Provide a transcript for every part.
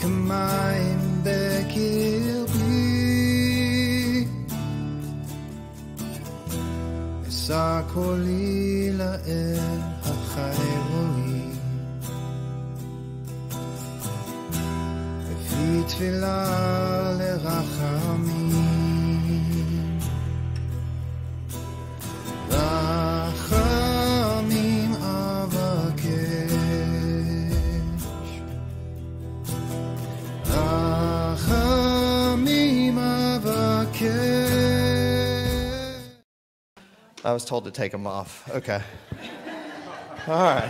כמים בקרבי, אשא קולי לאל החי רואי, בפי תפילה לרחמים, רחמים אבקש, רחמים אבקש. I was told to take them off. Okay. All right.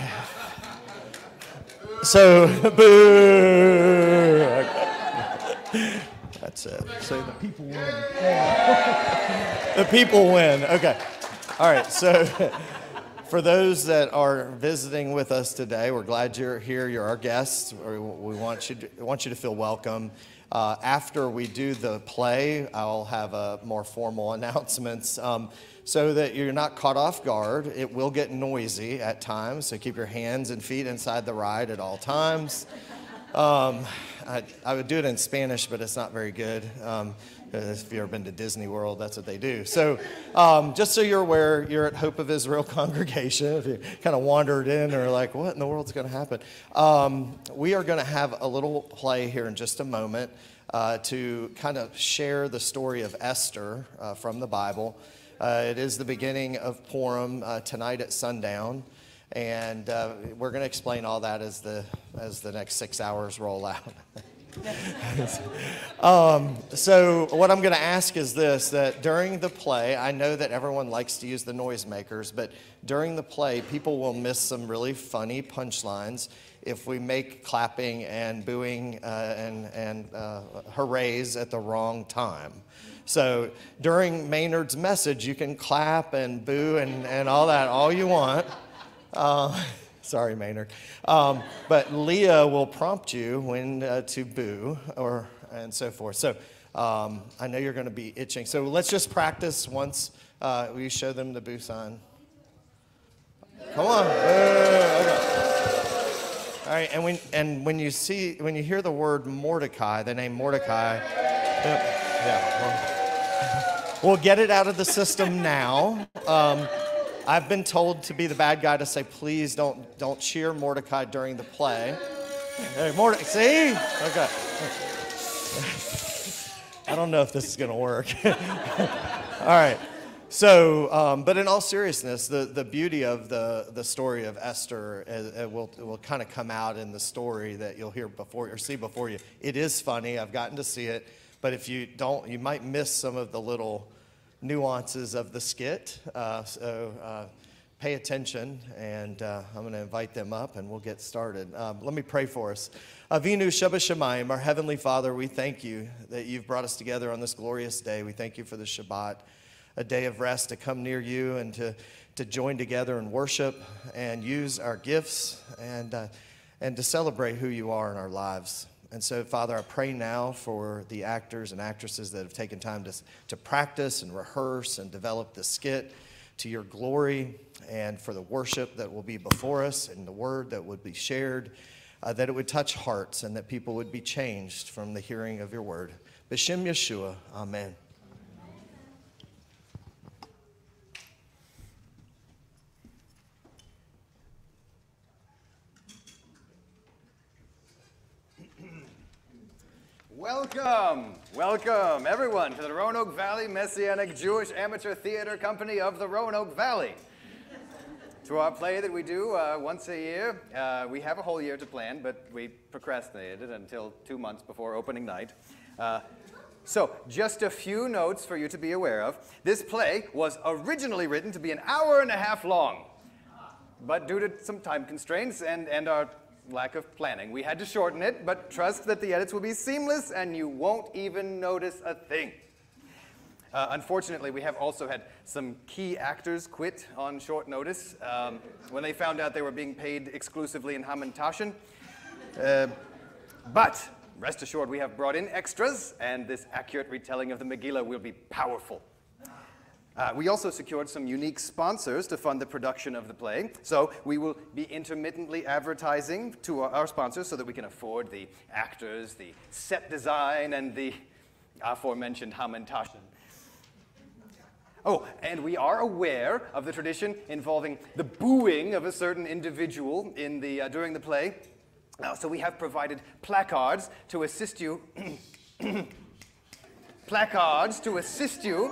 So, boo. Okay. That's it. So the people win. The people win. Okay. All right. So for those that are visiting with us today, we're glad you're here. You're our guests. We want you to feel welcome. After we do the play, I'll have a more formal announcements. So that you're not caught off guard. It will get noisy at times, so keep your hands and feet inside the ride at all times. I would do it in Spanish, but it's not very good. If you've ever been to Disney World, that's what they do. So just so you're aware, you're at Hope of Israel congregation. If you kind of wandered in or like, what in the world's going to happen? We are going to have a little play here in just a moment to kind of share the story of Esther from the Bible. It is the beginning of Purim tonight at sundown, and we're going to explain all that as the next 6 hours roll out. So what I'm going to ask is this, that during the play, I know that everyone likes to use the noisemakers, but during the play, people will miss some really funny punchlines if we make clapping and booing and hoorays at the wrong time. So during Maynard's message, you can clap and boo and all that, all you want. Sorry, Maynard. But Leah will prompt you when to boo and so forth. So I know you're going to be itching. So let's just practice once. Will you show them the boo sign? Come on. Boo. Okay. All right. And when you hear the word Mordecai, the name Mordecai. We'll get it out of the system now. I've been told to be the bad guy to say, please don't cheer Mordecai during the play. Hey, Mordecai, see? Okay. I don't know if this is going to work. All right. So, but in all seriousness, the beauty of the story of Esther will kind of come out in the story that you'll hear before or see before you. It is funny. I've gotten to see it. But if you don't, you might miss some of the little nuances of the skit. So pay attention, and I'm going to invite them up, and we'll get started. Let me pray for us. Avinu Shabbat Shemayim, our Heavenly Father, we thank you that you've brought us together on this glorious day. We thank you for the Shabbat, a day of rest to come near you and to join together and worship and use our gifts and to celebrate who you are in our lives. And so, Father, I pray now for the actors and actresses that have taken time to practice and rehearse and develop the skit to your glory, and for the worship that will be before us and the word that would be shared, that it would touch hearts and that people would be changed from the hearing of your word. B'Shem Yeshua, amen. Welcome everyone to the Roanoke Valley Messianic Jewish Amateur Theater Company of the Roanoke Valley. To our play that we do once a year. We have a whole year to plan, but we procrastinated until 2 months before opening night. So just a few notes for you to be aware of. This play was originally written to be an hour and a half long, but due to some time constraints and our lack of planning, we had to shorten it, but trust that the edits will be seamless and you won't even notice a thing. Unfortunately, we have also had some key actors quit on short notice when they found out they were being paid exclusively in Haman Taschen. But rest assured, we have brought in extras, and this accurate retelling of the Megillah will be powerful. We also secured some unique sponsors to fund the production of the play. So we will be intermittently advertising to our sponsors so that we can afford the actors, the set design, and the aforementioned Haman. Oh, and we are aware of the tradition involving the booing of a certain individual in during the play. So we have provided placards to assist you. Placards to assist you.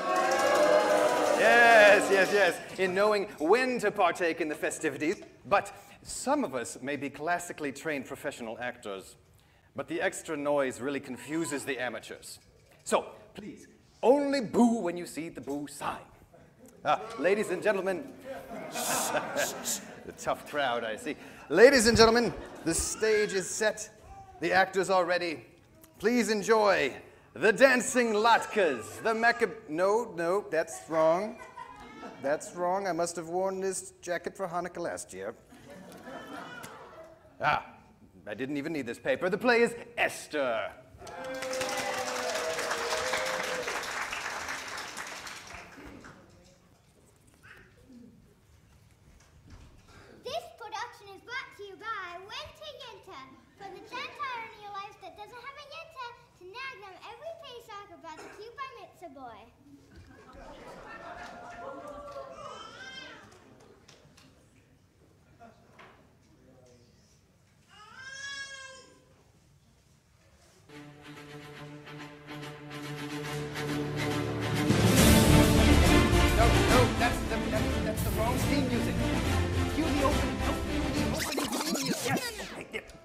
Yes, in knowing when to partake in the festivities. But some of us may be classically trained professional actors, but the extra noise really confuses the amateurs. So, please, only boo when you see the boo sign. Ladies and gentlemen, the tough crowd, I see. Ladies and gentlemen, the stage is set. The actors are ready. Please enjoy the dancing latkes, the No, that's wrong. That's wrong. I must have worn this jacket for Hanukkah last year. I didn't even need this paper. The play is Esther. This production is brought to you by Winter Yenta. For the 10 tyrant in your life that doesn't have a Yenta, to nag them every Pesach about the cute bar mitzvah boy. No, that's the wrong theme music. Cue the opening theme music. Yes. Okay, yep.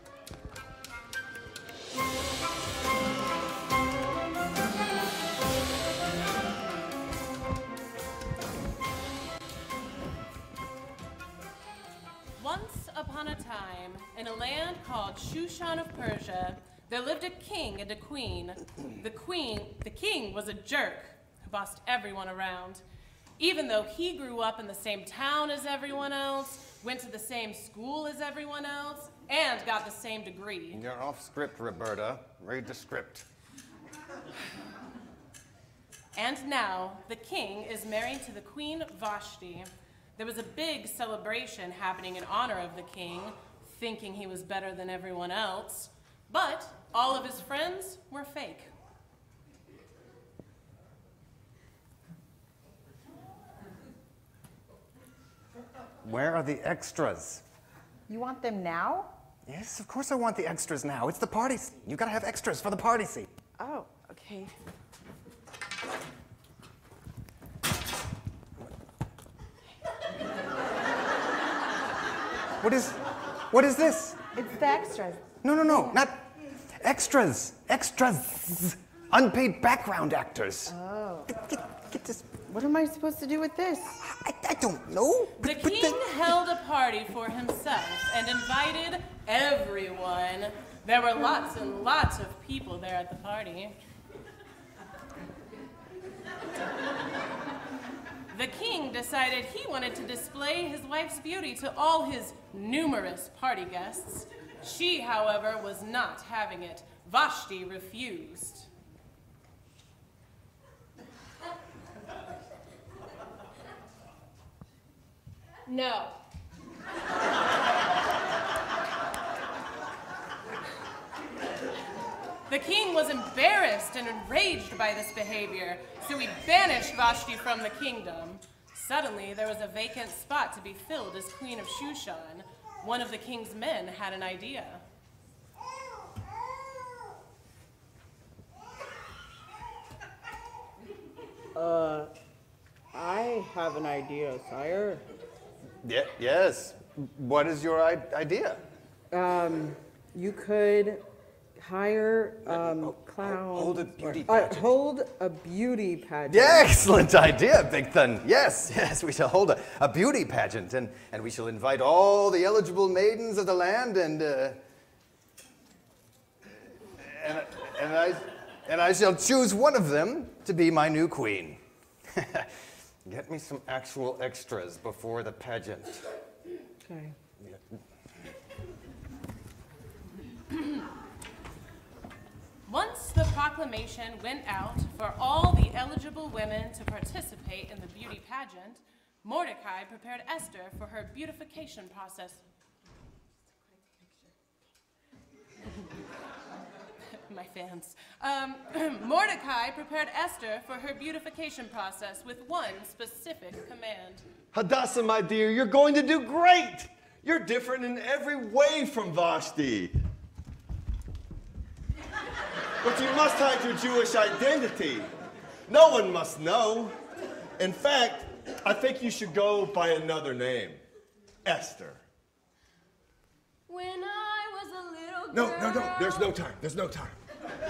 Once upon a time, in a land called Shushan of Persia, there lived a king and a queen. The king was a jerk who bossed everyone around. Even though he grew up in the same town as everyone else, went to the same school as everyone else, and got the same degree. You're off script, Roberta. Read the script. And now, the king is married to the queen Vashti. There was a big celebration happening in honor of the king, thinking he was better than everyone else, but all of his friends were fake. Where are the extras? You want them now? Yes, of course I want the extras now. It's the party scene. You gotta have extras for the party scene. Oh, okay. What is this? It's the extras. No, not extras. Extras. Unpaid background actors. Oh. Get this. What am I supposed to do with this? I don't know. The king held a party for himself and invited everyone. There were lots and lots of people there at the party. The king decided he wanted to display his wife's beauty to all his numerous party guests. She, however, was not having it. Vashti refused. No. The king was embarrassed and enraged by this behavior, so he banished Vashti from the kingdom. Suddenly, there was a vacant spot to be filled as queen of Shushan. One of the king's men had an idea. I have an idea, sire. Yes. What is your idea? You could hire clowns. Hold a beauty pageant. Hold a beauty pageant. Yeah, excellent idea, Big Thun. Yes, we shall hold a beauty pageant, and we shall invite all the eligible maidens of the land, and I shall choose one of them to be my new queen. Get me some actual extras before the pageant. Okay. Once the proclamation went out for all the eligible women to participate in the beauty pageant, Mordecai prepared Esther for her beautification process. My fans. Mordecai prepared Esther for her beautification process with one specific command. Hadassah, my dear, you're going to do great. You're different in every way from Vashti. But you must hide your Jewish identity. No one must know. In fact, I think you should go by another name, Esther. When I was a little girl. No, there's no time. There's no time.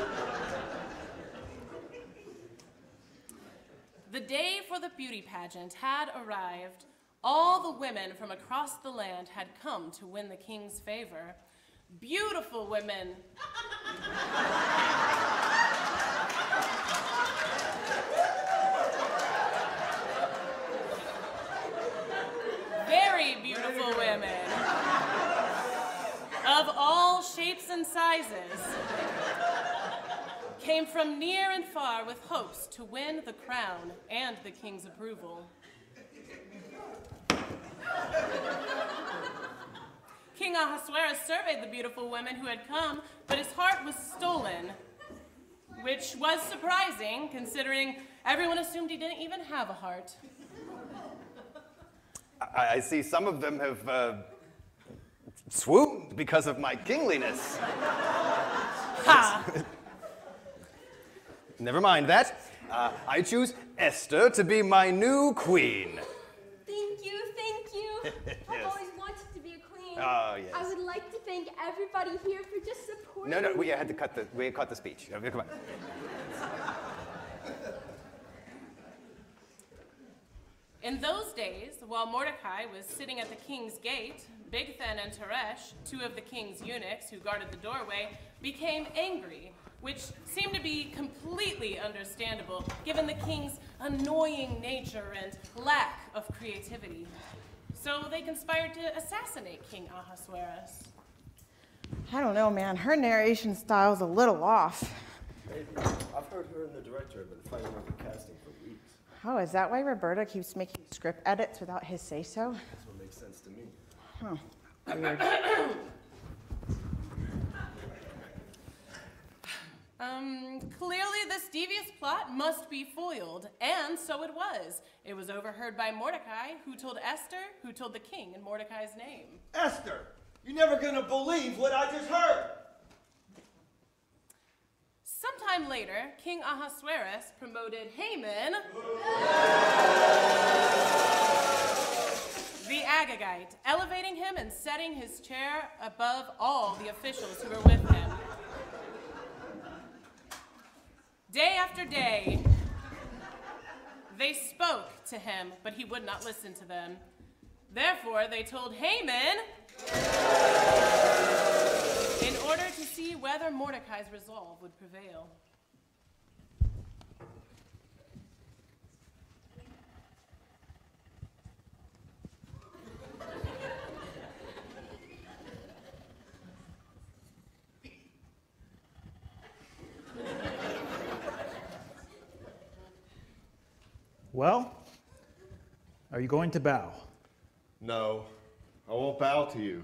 The day for the beauty pageant had arrived. All the women from across the land had come to win the king's favor. Beautiful women. Very beautiful women. Of all shapes and sizes. Came from near and far with hopes to win the crown and the king's approval. King Ahasuerus surveyed the beautiful women who had come, but his heart was stolen, which was surprising considering everyone assumed he didn't even have a heart. I see some of them have swooned because of my kingliness. Ha! Never mind that. I choose Esther to be my new queen. Thank you, thank you. Yes. I've always wanted to be a queen. Oh, yes. I would like to thank everybody here for just supporting No, me. we had to cut the speech. Okay, come on. In those days, while Mordecai was sitting at the king's gate, Bigthan and Teresh, two of the king's eunuchs who guarded the doorway, became angry, which seemed to be completely understandable given the king's annoying nature and lack of creativity. So they conspired to assassinate King Ahasuerus. I don't know, man. Her narration style's a little off. Hey, I've heard her and the director have been fighting over casting for weeks. Oh, is that why Roberta keeps making script edits without his say-so? That's what makes sense to me. Huh. Weird. Clearly this devious plot must be foiled, and so it was. It was overheard by Mordecai, who told Esther, who told the king in Mordecai's name. Esther, you're never gonna believe what I just heard. Sometime later, King Ahasuerus promoted Haman, the Agagite, elevating him and setting his chair above all the officials who were with him. Day after day, they spoke to him, but he would not listen to them. Therefore, they told Haman in order to see whether Mordecai's resolve would prevail. Well, are you going to bow? No, I won't bow to you.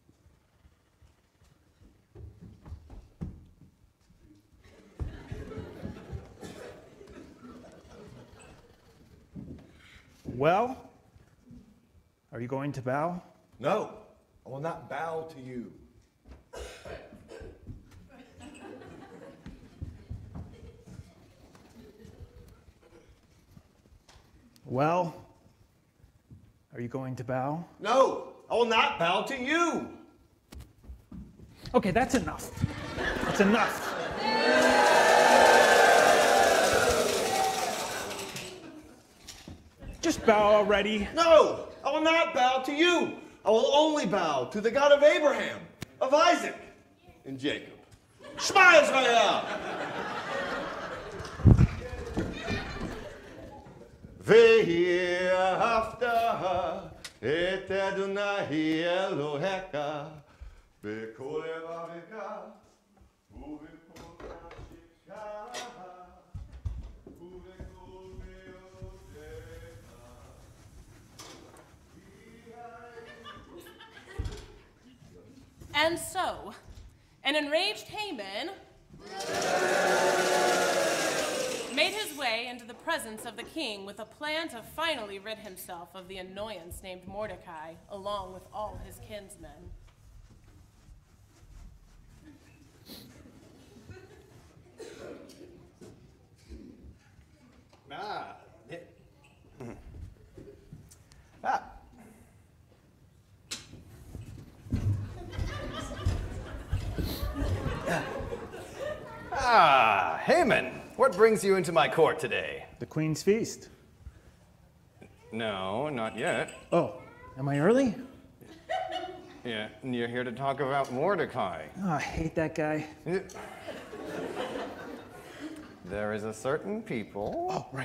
Well, are you going to bow? No, I will not bow to you. Well, are you going to bow? No, I will not bow to you. Okay, that's enough. That's enough. Just bow already. No, I will not bow to you. I will only bow to the God of Abraham, of Isaac, and Jacob. Shema Israel! Vehi ahavta et Adonai Elohecha b'kol levavecha ובכל נפשך And so, an enraged Haman made his way into the presence of the king with a plan to finally rid himself of the annoyance named Mordecai, along with all his kinsmen. Haman, what brings you into my court today? The Queen's Feast. No, not yet. Oh, am I early? Yeah, and you're here to talk about Mordecai. Oh, I hate that guy. There is a certain people. Oh, right.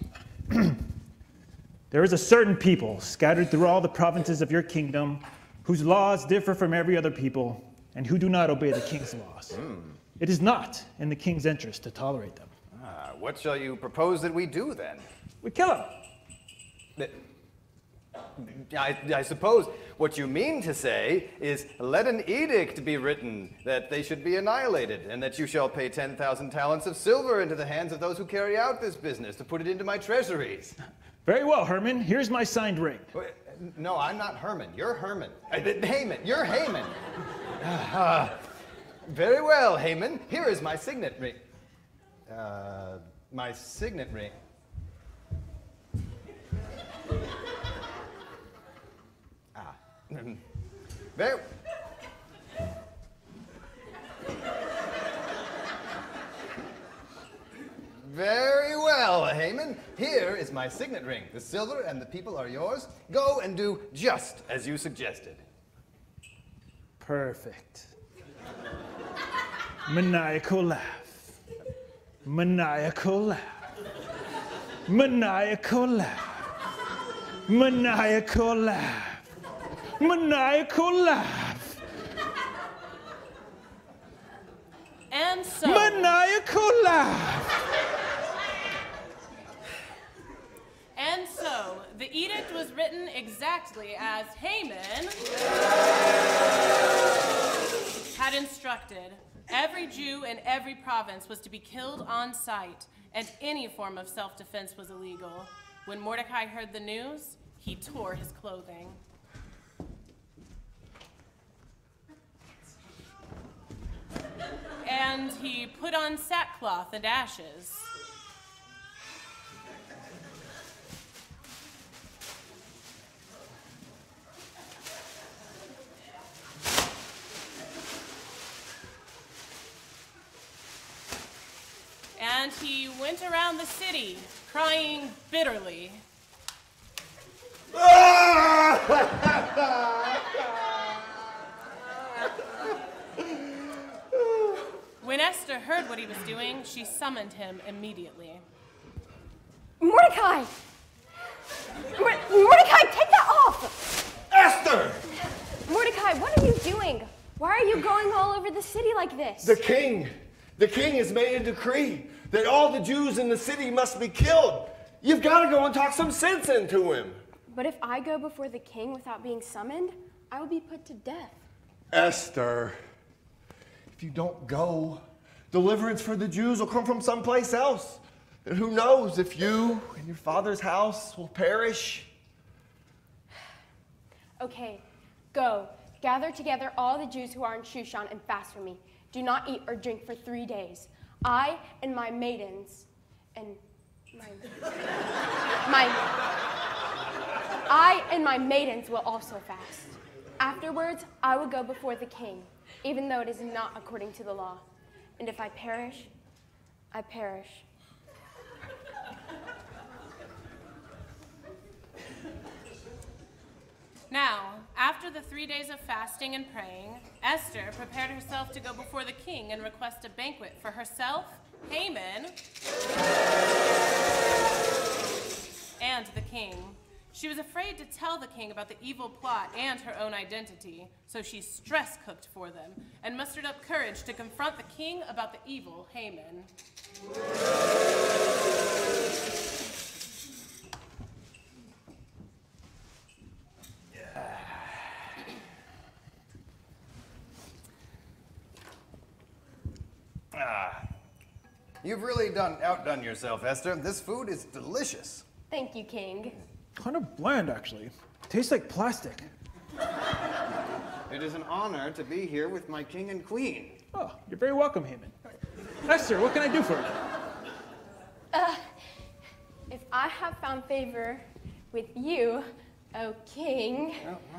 There is a certain people scattered through all the provinces of your kingdom whose laws differ from every other people and who do not obey the king's laws. It is not in the king's interest to tolerate them. What shall you propose that we do then? We kill them. I suppose what you mean to say is let an edict be written that they should be annihilated, and that you shall pay 10,000 talents of silver into the hands of those who carry out this business to put it into my treasuries. Very well, Herman. Here's my signed ring. No, I'm not Herman. You're Herman. Haman. You're Haman. Very well, Haman. Here is my signet ring. My signet ring. Very. Very well, Haman. Here is my signet ring. The silver and the people are yours. Go and do just as you suggested. Perfect. Maniacal laugh. Maniacal laugh. Maniacal laugh. Maniacal laugh. Maniacal laugh. And so... Maniacal laugh. And so, the edict was written exactly as Haman had instructed. Every Jew in every province was to be killed on sight, and any form of self-defense was illegal. When Mordecai heard the news, he tore his clothing. And he put on sackcloth and ashes. And he went around the city, crying bitterly. When Esther heard what he was doing, she summoned him immediately. Mordecai! Mordecai, take that off! Esther! Mordecai, what are you doing? Why are you going all over the city like this? The king has made a decree that all the Jews in the city must be killed. You've got to go and talk some sense into him. But if I go before the king without being summoned, I will be put to death. Esther, if you don't go, deliverance for the Jews will come from someplace else. And who knows if you and your father's house will perish. Okay, go. Gather together all the Jews who are in Shushan and fast for me. Do not eat or drink for 3 days. I and my maidens and I and my maidens will also fast. Afterwards, I will go before the king, even though it is not according to the law. And if I perish, I perish. Now, after the 3 days of fasting and praying, Esther prepared herself to go before the king and request a banquet for herself, Haman, and the king. She was afraid to tell the king about the evil plot and her own identity, so she stress cooked for them and mustered up courage to confront the king about the evil Haman. You've really outdone yourself, Esther. This food is delicious. Thank you, King. Kind of bland, actually. Tastes like plastic. It is an honor to be here with my king and queen. Oh, you're very welcome, Haman. Esther, what can I do for you? If I have found favor with you, O king,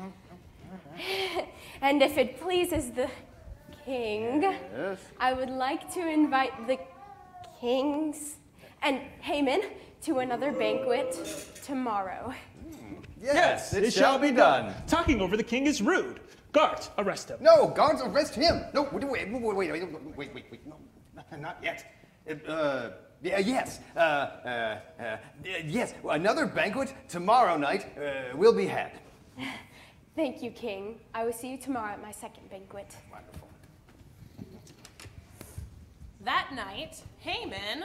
and if it pleases the king, Yes. I would like to invite the kings and Haman to another banquet tomorrow. Yes, it shall be done. Talking over the king is rude. Guards, arrest him. No, guards, arrest him. No, wait, no, not yet. Yes, yes, another banquet tomorrow night will be had. Thank you, king. I will see you tomorrow at my second banquet. Wonderful. That night, Haman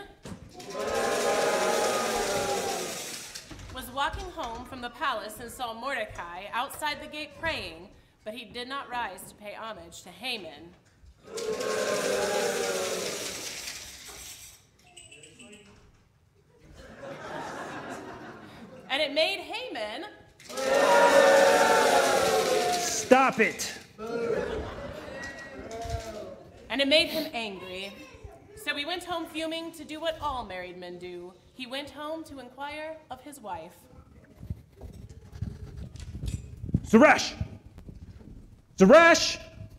was walking home from the palace and saw Mordecai outside the gate praying, but he did not rise to pay homage to Haman. And it made Haman... Stop it! And it made him angry. So he went home fuming to do what all married men do. He went home to inquire of his wife. Zeresh! Zeresh!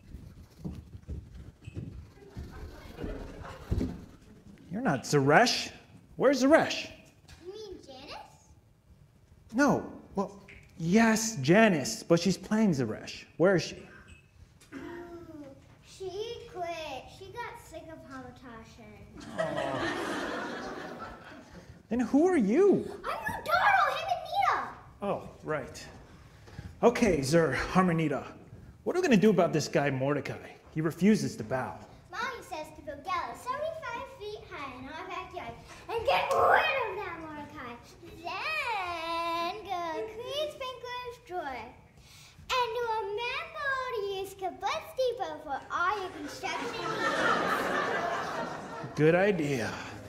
You're not Zeresh. Where's Zeresh? You mean Janice? No. Well, yes, Janice, but she's playing Zeresh. Where is she? Ooh, she quit. She got sick of Hamantashen. Then who are you? I'm your daughter, Hamanita. Oh, right. Okay, Zer Harmonita. What are we going to do about this guy Mordecai? He refuses to bow. Mommy says to build gallows 75 feet high in our backyard and get rid of that Mordecai. Then go clean Sprinkler's joy. And remember to use Kibbutz Depot for all your construction needs. Good idea.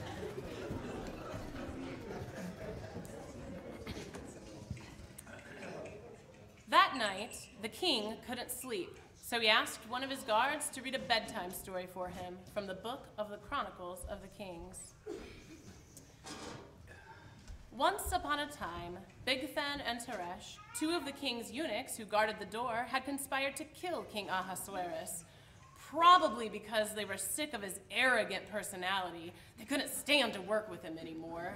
That night, the king couldn't sleep, so he asked one of his guards to read a bedtime story for him from the book of the Chronicles of the Kings. Once upon a time, Bigthan and Teresh, two of the king's eunuchs who guarded the door, had conspired to kill King Ahasuerus, probably because they were sick of his arrogant personality. They couldn't stand to work with him anymore.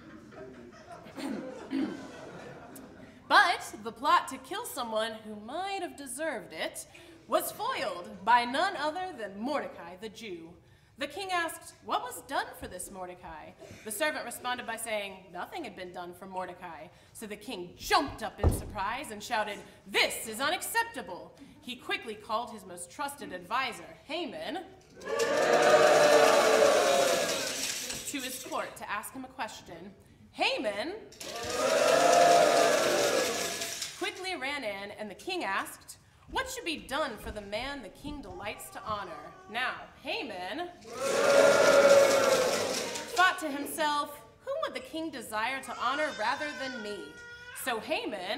But the plot to kill someone who might have deserved it was foiled by none other than Mordecai the Jew. The king asked, what was done for this Mordecai? The servant responded by saying nothing had been done for Mordecai. So the king jumped up in surprise and shouted, this is unacceptable. He quickly called his most trusted advisor, Haman, to his court to ask him a question. Haman quickly ran in, and the king asked, what should be done for the man the king delights to honor? Now, Haman thought to himself, whom would the king desire to honor rather than me? So Haman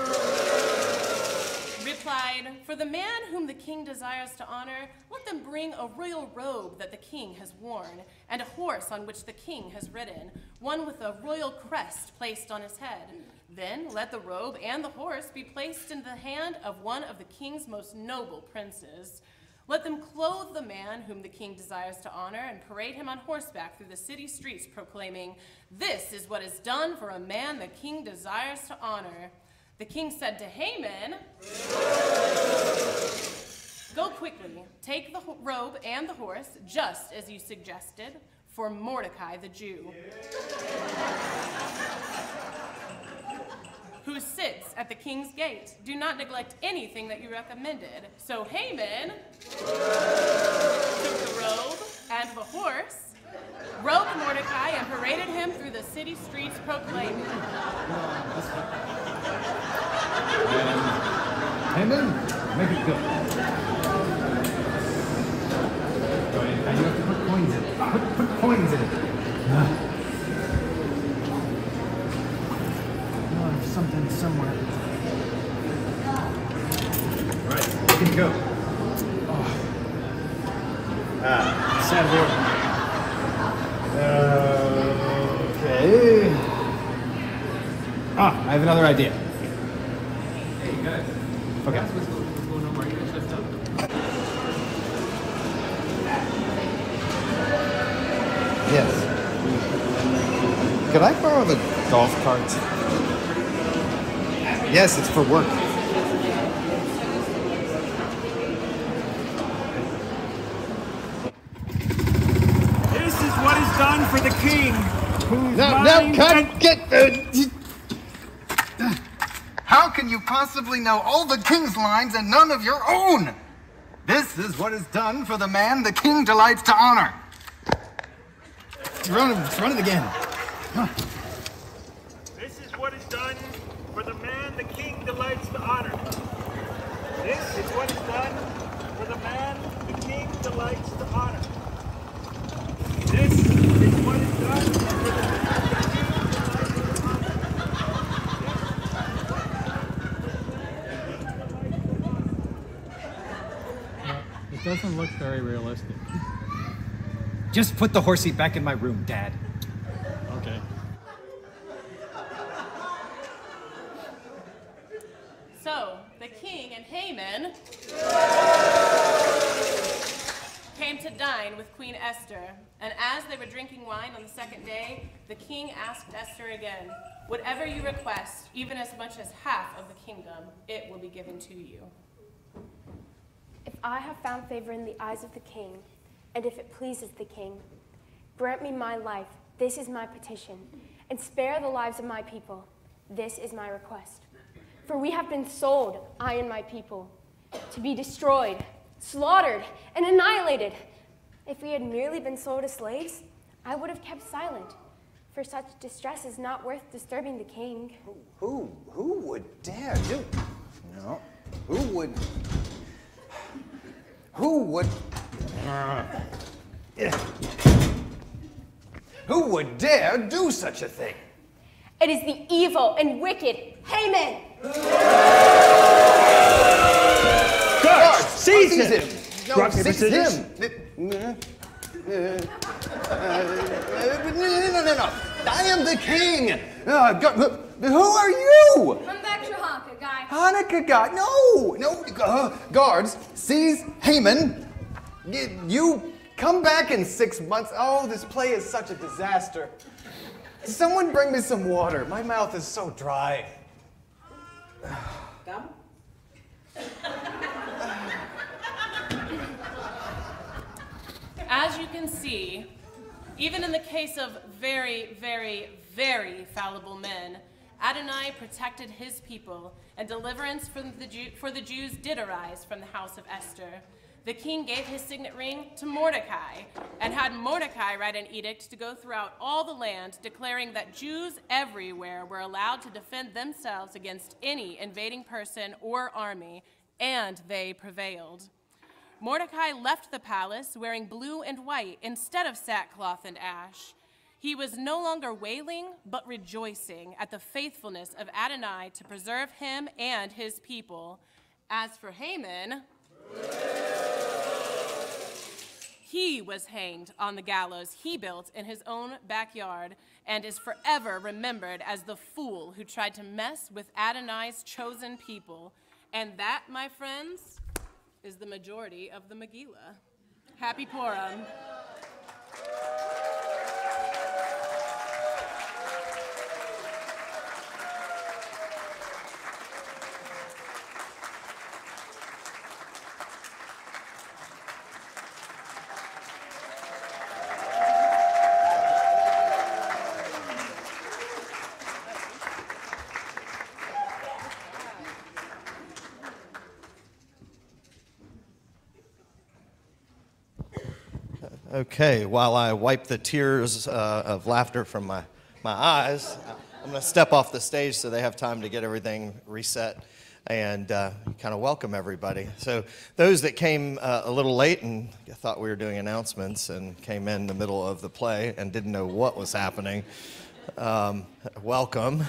replied, for the man whom the king desires to honor, let them bring a royal robe that the king has worn, and a horse on which the king has ridden, one with a royal crest placed on his head. Then let the robe and the horse be placed in the hand of one of the king's most noble princes. Let them clothe the man whom the king desires to honor and parade him on horseback through the city streets, proclaiming, this is what is done for a man the king desires to honor. The king said to Haman, go quickly, take the robe and the horse, just as you suggested, for Mordecai the Jew, who sits at the king's gate. Do not neglect anything that you recommended. So Haman took the robe and the horse, robed Mordecai, and paraded him through the city streets, proclaiming, Haman, make it good. And you have to put coins in. Put coins in it. Oh, there's something somewhere. All right, you can go. Sad word. Okay. I have another idea. Hey, guys. Okay. What's going on? Are you guys lift up? Yes. Could I borrow the golf cart? Yes, it's for work. This is what is done for the king. How can you possibly know all the king's lines and none of your own? This is what is done for the man the king delights to honor. Run it again. This is what is done for the man the king delights to honor. This is what is done for the man the king delights to honor. This is what is done for the man the king delights to honor. It doesn't look very realistic. Just put the horsey back in my room, Dad. Okay. So the king and Haman came to dine with Queen Esther, and as they were drinking wine on the second day, the king asked Esther again, "Whatever you request, even as much as half of the kingdom, it will be given to you." If I have found favor in the eyes of the king, and if it pleases the king, grant me my life, this is my petition, and spare the lives of my people, this is my request. For we have been sold, I and my people, to be destroyed, slaughtered, and annihilated. If we had merely been sold as slaves, I would have kept silent, for such distress is not worth disturbing the king. Who would dare do? No. Who would dare do such a thing? It is the evil and wicked Haman. Guards, seize him! No, Rock, paper, seize scissors. him! No. I am the king! Who are you? Come back to Hanukkah, guy. Hanukkah guy. No. Guards, seize Haman. You come back in 6 months. Oh, this play is such a disaster. Someone bring me some water. My mouth is so dry. Gum? As you can see, even in the case of very, very, very fallible men, Adonai protected his people, and deliverance for the Jews did arise from the house of Esther. The king gave his signet ring to Mordecai, and had Mordecai write an edict to go throughout all the land, declaring that Jews everywhere were allowed to defend themselves against any invading person or army, and they prevailed. Mordecai left the palace wearing blue and white instead of sackcloth and ash. He was no longer wailing, but rejoicing at the faithfulness of Adonai to preserve him and his people. As for Haman, he was hanged on the gallows he built in his own backyard and is forever remembered as the fool who tried to mess with Adonai's chosen people. And that, my friends, is the majority of the Megillah. Happy Purim. Okay, while I wipe the tears of laughter from my eyes, I'm going to step off the stage so they have time to get everything reset. and kind of welcome everybody. So those that came a little late and thought we were doing announcements and came in the middle of the play and didn't know what was happening, welcome.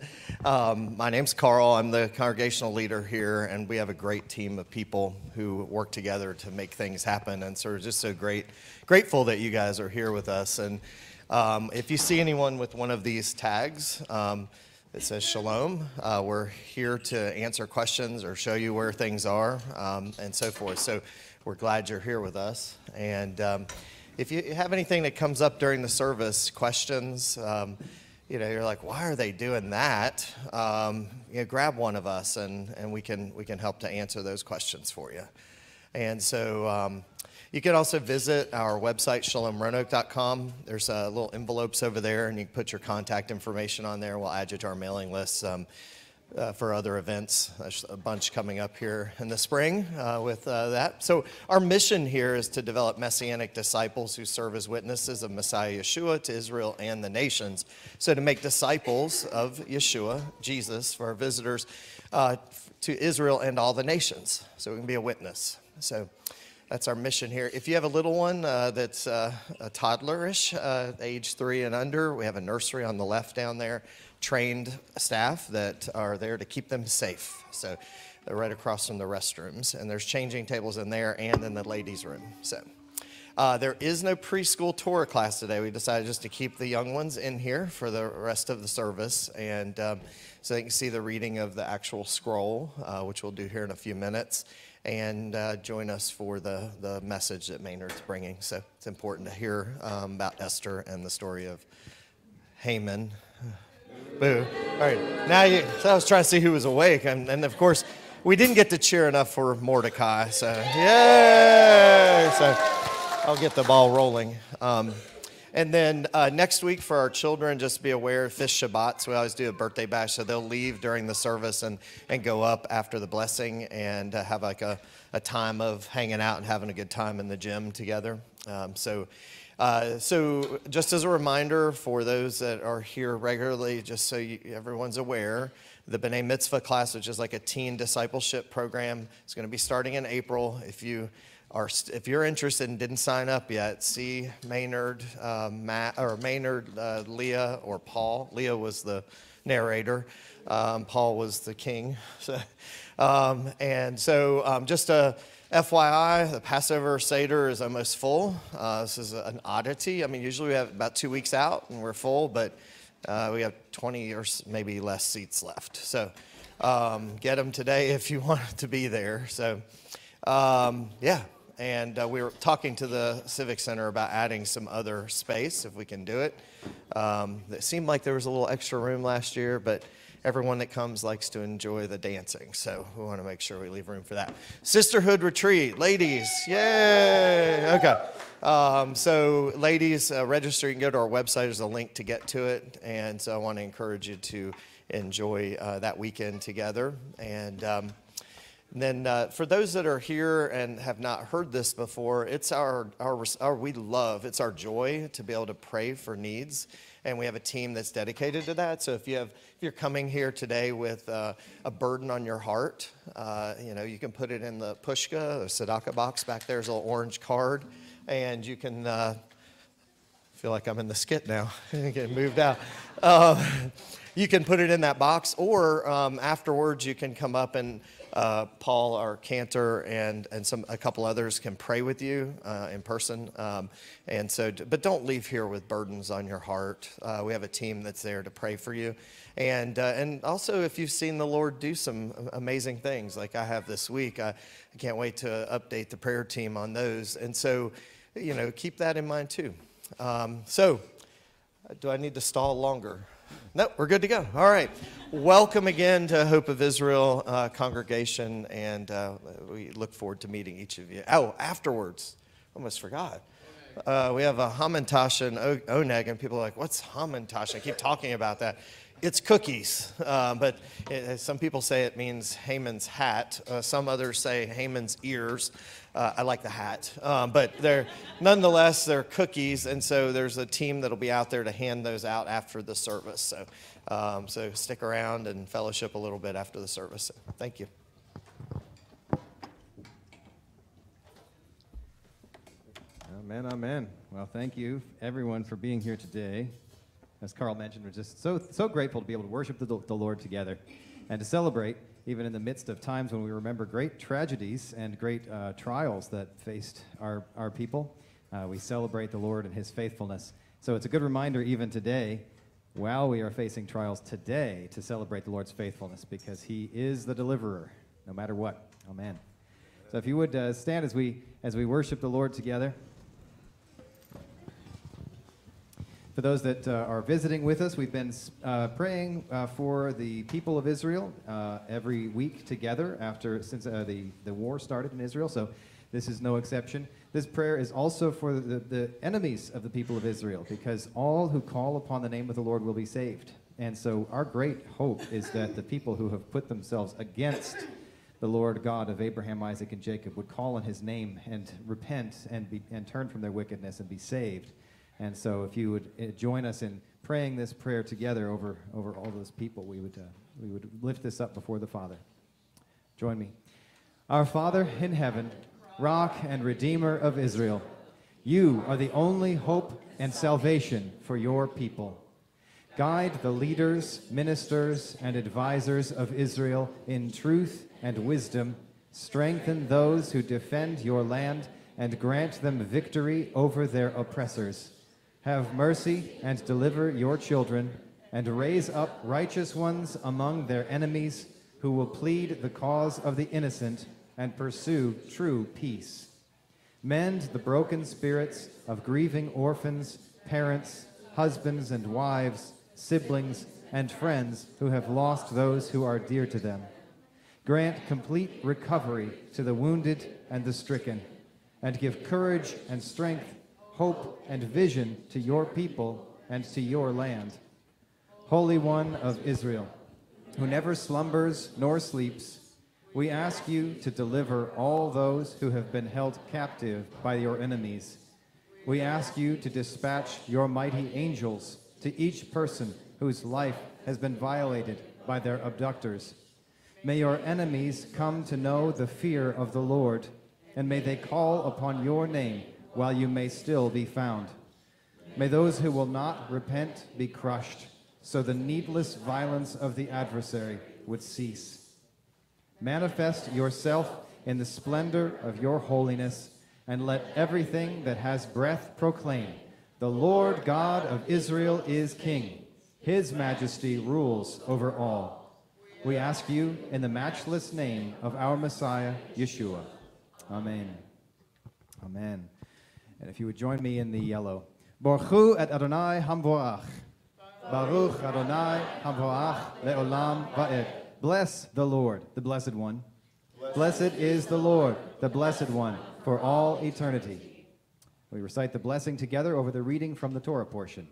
My name's Carl. I'm the congregational leader here, and we have a great team of people who work together to make things happen, and so we're just so grateful that you guys are here with us. And if you see anyone with one of these tags, it says Shalom. We're here to answer questions or show you where things are, and so forth. So we're glad you're here with us. And if you have anything that comes up during the service, questions, you're like, why are they doing that? Grab one of us, and we can help to answer those questions for you. And so you can also visit our website, shalomroanoke.com. There's little envelopes over there, and you can put your contact information on there. We'll add you to our mailing list for other events. There's a bunch coming up here in the spring with that. So our mission here is to develop Messianic disciples who serve as witnesses of Messiah Yeshua to Israel and the nations. So to make disciples of Yeshua, Jesus, for our visitors to Israel and all the nations. So we can be a witness. So that's our mission here. If you have a little one that's a toddlerish, age 3 and under, we have a nursery on the left down there, trained staff that are there to keep them safe. So they're right across from the restrooms, and there's changing tables in there and in the ladies' room. So there is no preschool Torah class today. We decided just to keep the young ones in here for the rest of the service, and so they can see the reading of the actual scroll, which we'll do here in a few minutes, and join us for the message that Maynard's bringing. So it's important to hear about Esther and the story of Haman. Boo. All right. So I was trying to see who was awake, and of course, we didn't get to cheer enough for Mordecai. So, yay! So I'll get the ball rolling. And then next week for our children, just be aware, Fish Shabbat. So we always do a birthday bash. So they'll leave during the service and go up after the blessing and have like a time of hanging out and having a good time in the gym together. So just as a reminder for those that are here regularly, just so everyone's aware, the B'nai Mitzvah class, which is like a teen discipleship program, is going to be starting in April. If you're interested and didn't sign up yet, see Maynard, Leah, or Paul. Leah was the narrator. Paul was the king. So, just a FYI, the Passover Seder is almost full. This is an oddity. I mean, usually we have about 2 weeks out and we're full, but we have 20 or maybe less seats left. So get them today if you want to be there. So, and we were talking to the Civic Center about adding some other space if we can do it. It seemed like there was a little extra room last year, but everyone that comes likes to enjoy the dancing, so we want to make sure we leave room for that. Sisterhood Retreat, ladies, yay! Okay, so ladies, register. You can go to our website. There's a link to get to it, and so I want to encourage you to enjoy that weekend together. And then for those that are here and have not heard this before, it's our joy to be able to pray for needs. And we have a team that's dedicated to that. So if you're coming here today with a burden on your heart, you can put it in the pushka, the tzedakah box back there. There's a little orange card, and you can feel like I'm in the skit now. Get moved out. You can put it in that box, or afterwards you can come up and Paul, our cantor, and a couple others can pray with you in person. But don't leave here with burdens on your heart. We have a team that's there to pray for you. And also, if you've seen the Lord do some amazing things like I have this week, I can't wait to update the prayer team on those. And so, keep that in mind too. Do I need to stall longer? No, we're good to go. All right. Welcome again to Hope of Israel congregation, and we look forward to meeting each of you. Oh, afterwards, almost forgot. We have a Hamantash and Oneg, and people are like, what's Hamantash? I keep talking about that. It's cookies, but some people say it means Haman's hat. Some others say Haman's ears. I like the hat, but nonetheless they're cookies, and so there's a team that'll be out there to hand those out after the service. So stick around and fellowship a little bit after the service. So, thank you. Amen, amen. Well, thank you, everyone, for being here today. As Carl mentioned, we're just so grateful to be able to worship the Lord together and to celebrate, even in the midst of times when we remember great tragedies and great trials that faced our people. We celebrate the Lord and his faithfulness. So it's a good reminder even today, while we are facing trials today, to celebrate the Lord's faithfulness, because he is the deliverer, no matter what. Amen. So if you would stand as we worship the Lord together. For those that are visiting with us, we've been praying for the people of Israel every week together since the war started in Israel, so this is no exception. This prayer is also for the enemies of the people of Israel, because all who call upon the name of the Lord will be saved. And so our great hope is that the people who have put themselves against the Lord God of Abraham, Isaac, and Jacob would call on his name and repent and turn from their wickedness and be saved. And so if you would join us in praying this prayer together over all those people, we would lift this up before the Father. Join me. Our Father in heaven, Rock and Redeemer of Israel, you are the only hope and salvation for your people. Guide the leaders, ministers, and advisors of Israel in truth and wisdom. Strengthen those who defend your land and grant them victory over their oppressors. Have mercy and deliver your children, and raise up righteous ones among their enemies who will plead the cause of the innocent and pursue true peace. Mend the broken spirits of grieving orphans, parents, husbands and wives, siblings, and friends who have lost those who are dear to them. Grant complete recovery to the wounded and the stricken, and give courage and strength, hope and vision to your people and to your land. Holy One of Israel, who never slumbers nor sleeps, we ask you to deliver all those who have been held captive by your enemies. We ask you to dispatch your mighty angels to each person whose life has been violated by their abductors. May your enemies come to know the fear of the Lord, and may they call upon your name while you may still be found. May those who will not repent be crushed, so the needless violence of the adversary would cease. Manifest yourself in the splendor of your holiness, and let everything that has breath proclaim, the Lord God of Israel is King. His majesty rules over all. We ask you in the matchless name of our Messiah, Yeshua. Amen. Amen. And if you would join me in the yellow. Baruch et Adonai hamvorach. Baruch Adonai hamvorach le'olam va'ed. Bless the Lord, the Blessed One. Blessed is the Lord, the Blessed One, for all eternity. We recite the blessing together over the reading from the Torah portion.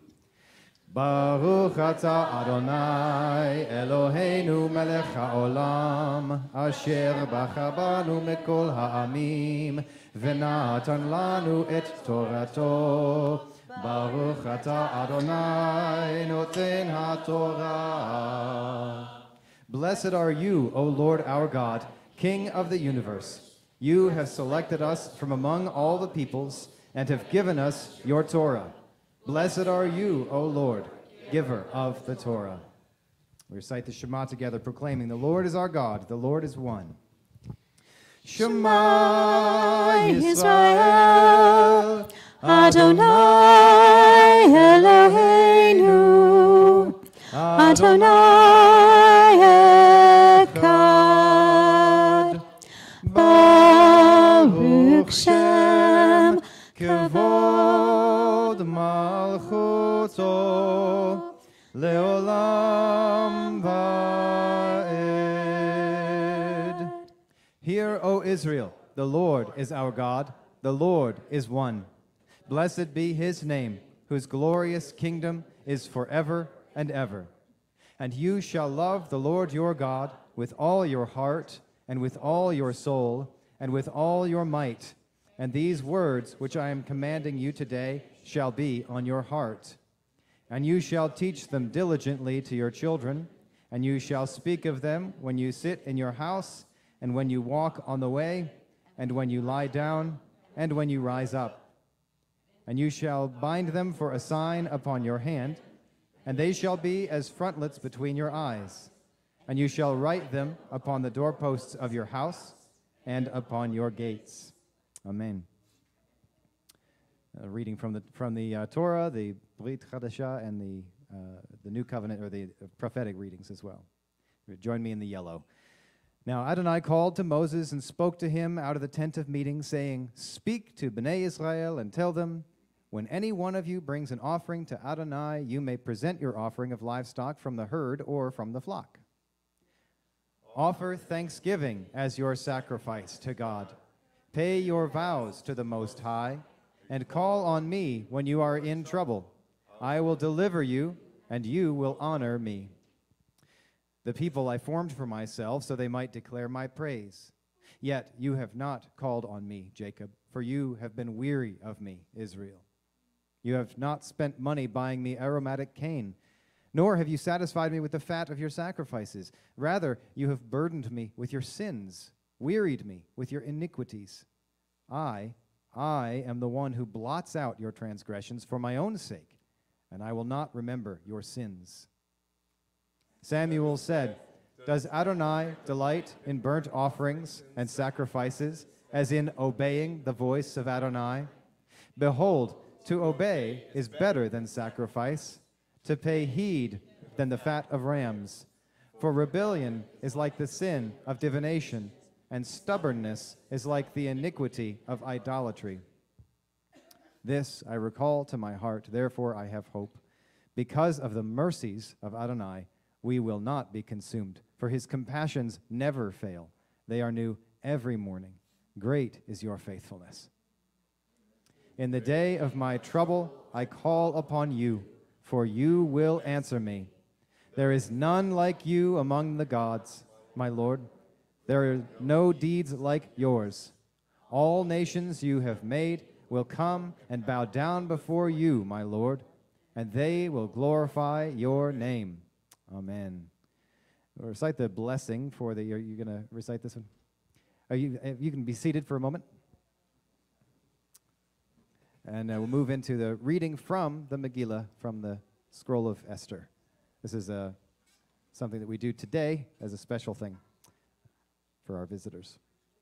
Baruch atah Adonai Eloheinu melech haolam asher bachar banu mikol ha'amim v'natan lanu et torato. Baruch atah Adonai noten haTorah. Blessed are you, O Lord our God, King of the universe. You have selected us from among all the peoples and have given us your Torah. Blessed are you, O Lord, giver of the Torah. We recite the Shema together, proclaiming, the Lord is our God, the Lord is one. Shema Yisrael, Adonai Eloheinu, Adonai Echad, Baruch Shem Kavod Malchuto Leolam Va'ed. Hear, O Israel, the Lord is our God, the Lord is one. Blessed be his name, whose glorious kingdom is forever and ever. And you shall love the Lord your God with all your heart, and with all your soul, and with all your might. And these words which I am commanding you today shall be on your heart. And you shall teach them diligently to your children, and you shall speak of them when you sit in your house, and when you walk on the way, and when you lie down, and when you rise up. And you shall bind them for a sign upon your hand, and they shall be as frontlets between your eyes. And you shall write them upon the doorposts of your house and upon your gates. Amen. Reading from the Torah, the Brit Chadashah, and the New Covenant, or the prophetic readings as well. Join me in the yellow. Now Adonai called to Moses and spoke to him out of the tent of meeting, saying, Speak to Bnei Israel and tell them, when any one of you brings an offering to Adonai, you may present your offering of livestock from the herd or from the flock. Offer thanksgiving as your sacrifice to God. Pay your vows to the Most High, and call on me when you are in trouble. I will deliver you, and you will honor me. The people I formed for myself, so they might declare my praise. Yet you have not called on me, Jacob, for you have been weary of me, Israel. You have not spent money buying me aromatic cane, nor have you satisfied me with the fat of your sacrifices. Rather, you have burdened me with your sins, wearied me with your iniquities. I am the one who blots out your transgressions for my own sake, and I will not remember your sins. Samuel said, Does Adonai delight in burnt offerings and sacrifices, as in obeying the voice of Adonai? Behold, to obey is better than sacrifice, to pay heed than the fat of rams. For rebellion is like the sin of divination, and stubbornness is like the iniquity of idolatry. This I recall to my heart, therefore I have hope. Because of the mercies of Adonai, we will not be consumed, for his compassions never fail. They are new every morning. Great is your faithfulness. In the day of my trouble, I call upon you, for you will answer me. There is none like you among the gods, my Lord. There are no deeds like yours. All nations you have made will come and bow down before you, my Lord, and they will glorify your name. Amen. We'll recite the blessing for the. Are you going to recite this one? You can be seated for a moment. And we'll move into the reading from the Megillah, from the scroll of Esther. This is something that we do today as a special thing for our visitors.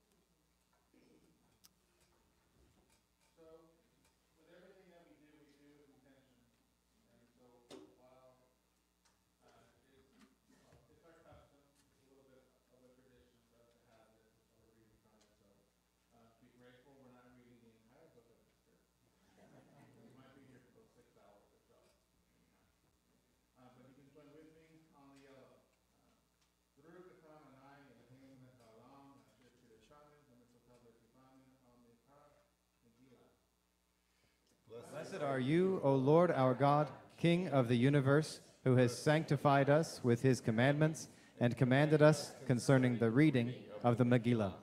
Blessed are you, O Lord our God, King of the universe, who has sanctified us with his commandments and commanded us concerning the reading of the Megillah.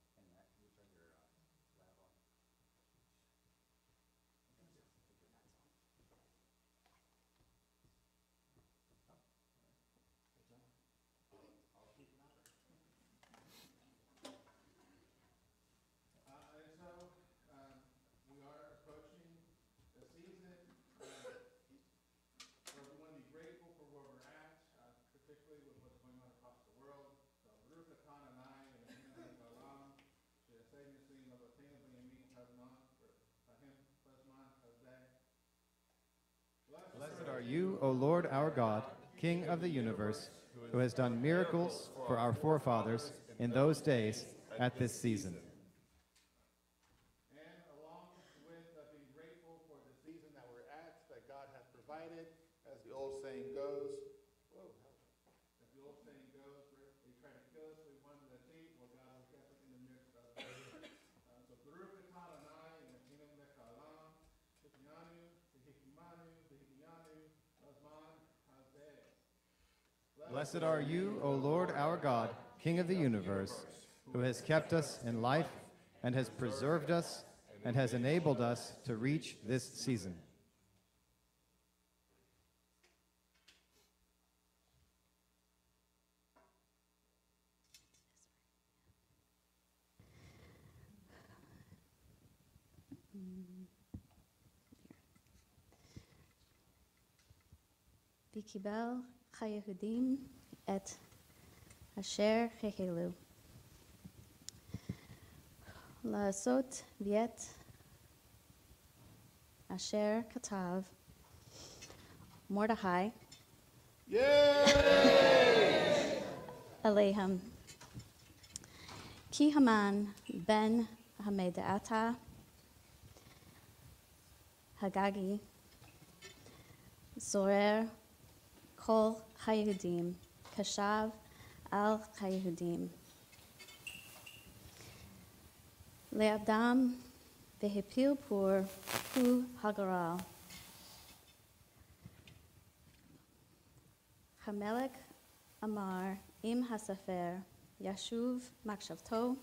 Blessed are you, O Lord our God, King of the universe, who has done miracles for our forefathers in those days at this season. And along with being grateful for the season that we're at, that God has provided, as the old saying goes, they try to kill us, we wanted to think, well, God will keep us in the midst of it. So, Baruch atah Adonai, in the kingdom of Haolam, Hikmanu, Hikmanu, Hikmanu, Azman, Hazeh. Blessed are you, O Lord our God, King of the universe, who has kept us in life and has preserved us and has enabled us to reach this season. וקיבל HaYeladim את אשר החלו לעשות ואת אשר כתב מרדכי עליהם. כי המן בן המדעתה הגגי זורר כל היהודים חשב על היהודים לאדם והפיל פור הוא הגורל. המלך אמר עם הסופר ישוב מחשבתו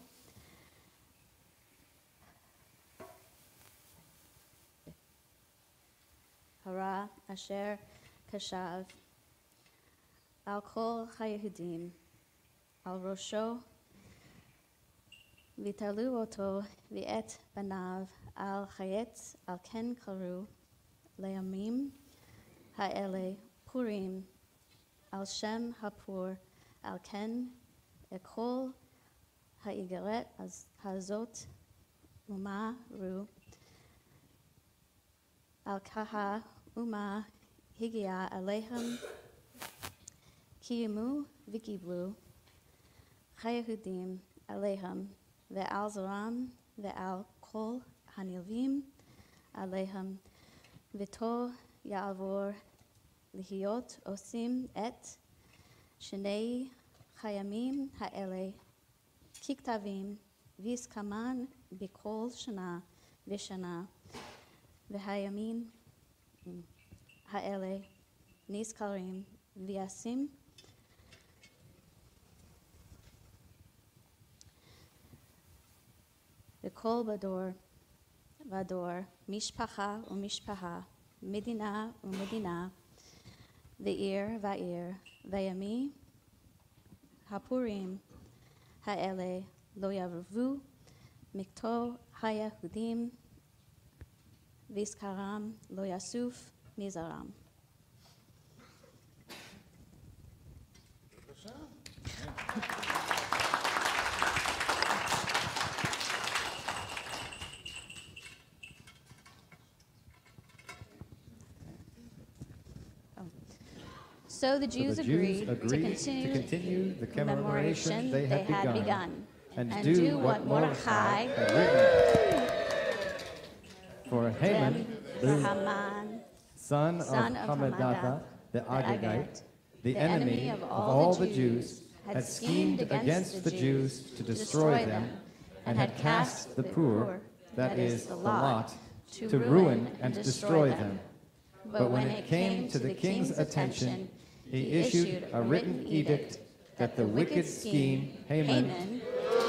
הרע אשר חשב על כל היהודים על ראשו ותלו אותו ואת בניו על חיית, על כן קראו לימים האלה פורים על שם הפור, על כן כל האיגרת הזאת אמרו על כהאומה הגיעה אליהם קיימו וקיבלו היהודים עליהם ועל זרם ועל כל הנלווים עליהם ותו יעבור להיות עושים את שני הימים האלה ככתבים והסכמן בכל שנה ושנה והימים האלה נזכרים ויעשים וכל בדור ודור משפחה ומשפחה מדינה ומדינה ועיר ועיר וימי הפורים האלה לא יעברו מכתוב היהודים וזכרם לא יסוף מזרם. So the Jews agreed to continue the commemoration they had begun and do what Mordecai had written. For Haman, son of Hammedatha the Agagite, the enemy of all the Jews, had schemed against the Jews to destroy them and had cast the pur, that is, the lot, to ruin and destroy them. But when it came to the king's attention, he issued a written edict that the wicked scheme Haman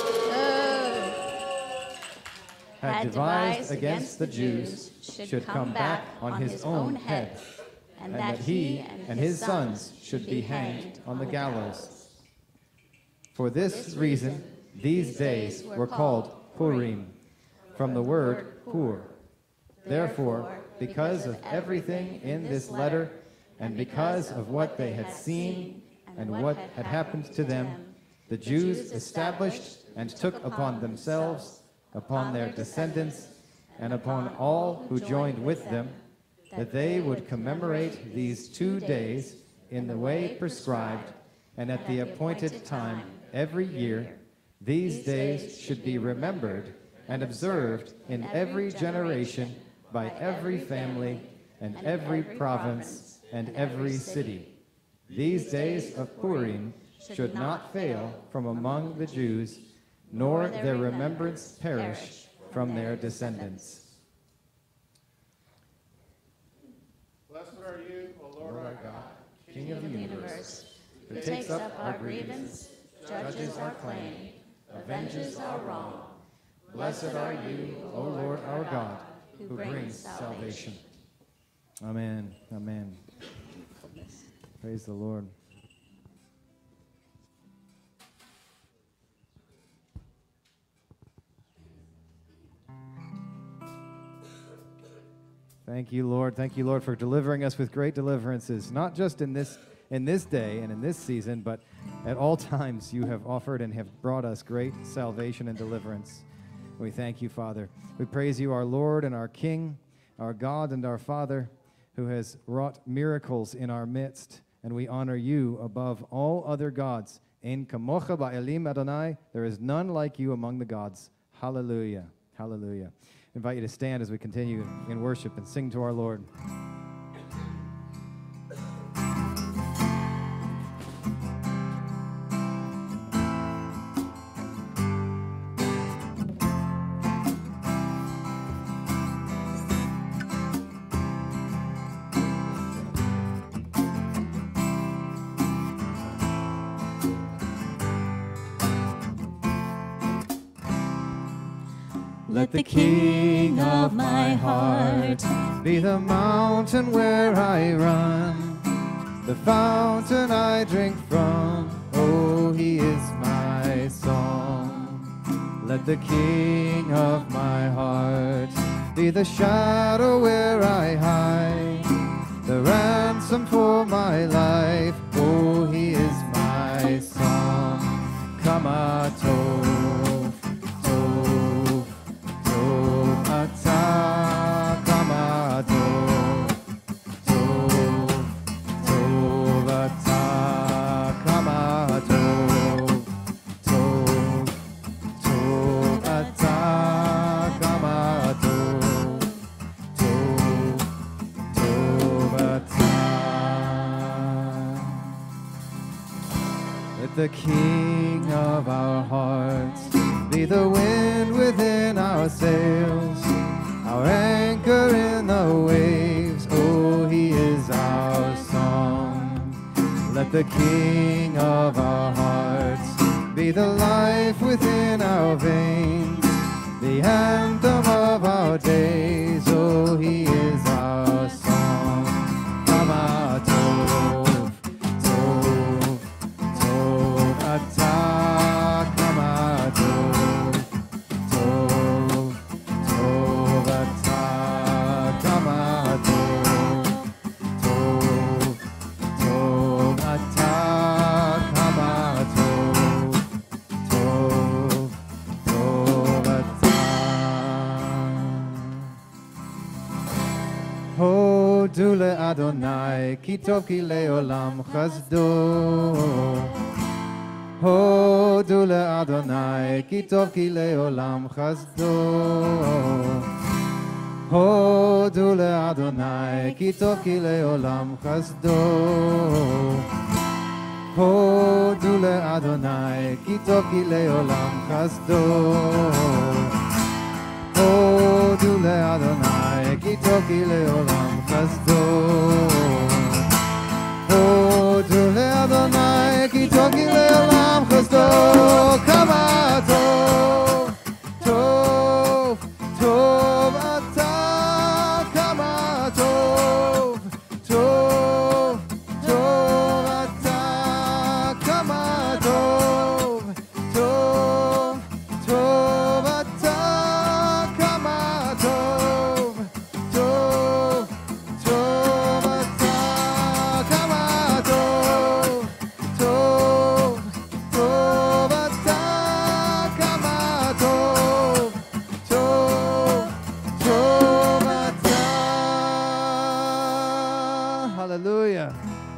had devised against the Jews should come back on his own head, and that he and his sons should be hanged on the gallows. For this reason, these days were called Purim, from the word pur. Therefore, because of everything in this letter, and because of what they had seen and what had happened to them, the Jews established and took upon themselves, upon their descendants, and upon all who joined with them, that they would commemorate these 2 days in the way prescribed, and at the appointed time every year. These days should be remembered and observed in every generation by every family and every province and every city. These days of Purim should not fail from among the Jews, nor their remembrance perish from their descendants. Blessed are you, O Lord our God, King of the universe, who takes up our grievance, judges our claim, avenges our wrong. Blessed are you, O Lord our God, who brings salvation. Amen. Amen. Praise the Lord. Thank you, Lord. Thank you, Lord, for delivering us with great deliverances, not just in this day and in this season, but at all times you have offered and have brought us great salvation and deliverance. We thank you, Father. We praise you, our Lord and our King, our God and our Father, who has wrought miracles in our midst, and we honor you above all other gods. En kamocha ba'elim Adonai, there is none like you among the gods. Hallelujah. Hallelujah. I invite you to stand as we continue in worship and sing to our Lord. Let the King of my heart be the mountain where I run, the fountain I drink from. Oh, he is my song. Let the King of my heart be the shadow where I hide, the ransom for my life. Oh, he is my song. Come on, the King of our hearts be the wind within our sails, our anchor in the waves. Oh, he is our song. Let the King of our hearts be the life within our veins, the anthem of our days. Oh, he is our song. הודו לאדוני, כי טוב כי לעולם חסדו. הודו לאדוני, כי טוב כי לעולם חסדו. הודו לאדוני, כי טוב כי לעולם חסדו. הודו לאדוני, כי טוב כי לעולם חסדו. הודו לאדוני, כי טוב כי לעולם חסדו. הודו לאדוני, כי טוב כי לעולם חסדו. כמה טוב, טוב, טוב אתה, כמה טוב, טוב, טוב אתה, כמה טוב, טוב, טוב אתה. Hallelujah.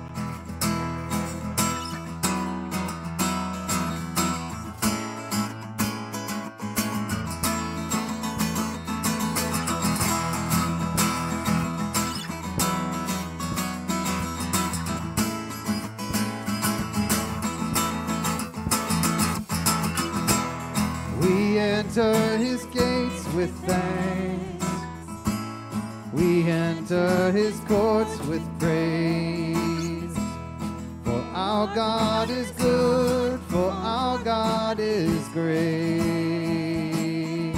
We enter his gates with thanks. We enter his courts with praise. For our God is good, for our God is great.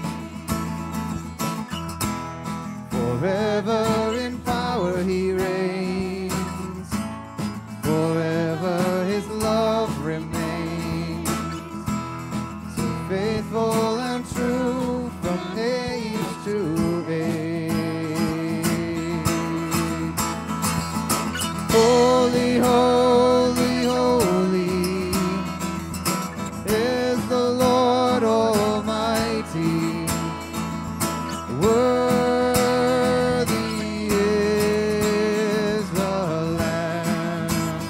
Forever in power he reigns, forever his love remains, so faithful and true from age to age. Holy, holy, holy is the Lord Almighty. Worthy is the Lamb.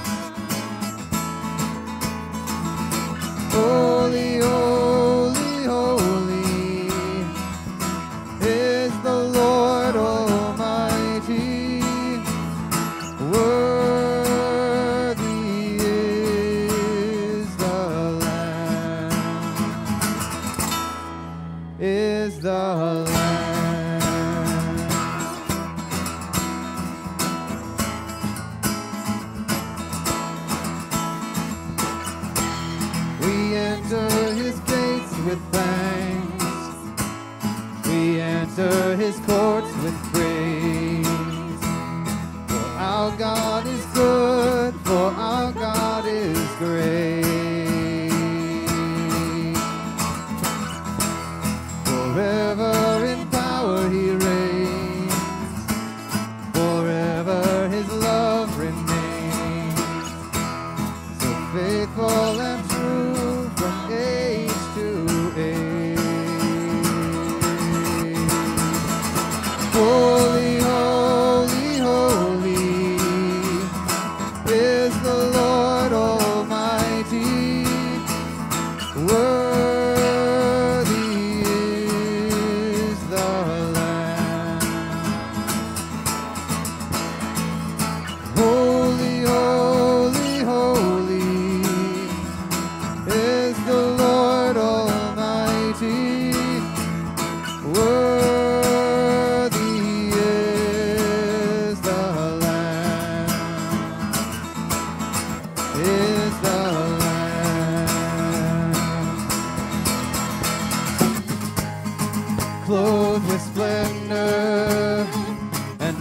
Holy, holy, holy is the Lord Almighty. Worthy is the Lamb. Is the Lamb. We enter his gates with thanks. We enter his courts with praise. For our God is good, for our God is great. Forever in power he reigns, forever his love remains, so faithful and true from age to age. Holy, holy, holy is the Lord Almighty. Worthy is the Lamb. Holy, holy, holy is the Lord Almighty. Worthy is the Lamb. Is the Lamb. Clothed with splendor and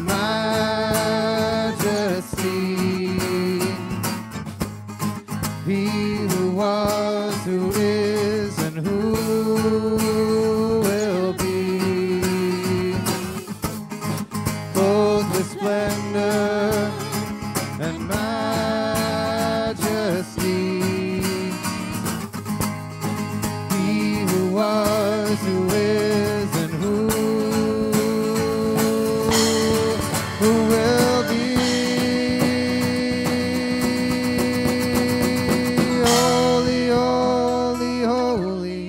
majesty, he who was, who is, and who will be. Clothed with splendor and majesty, he who was, who is, and who will be. Holy, holy, holy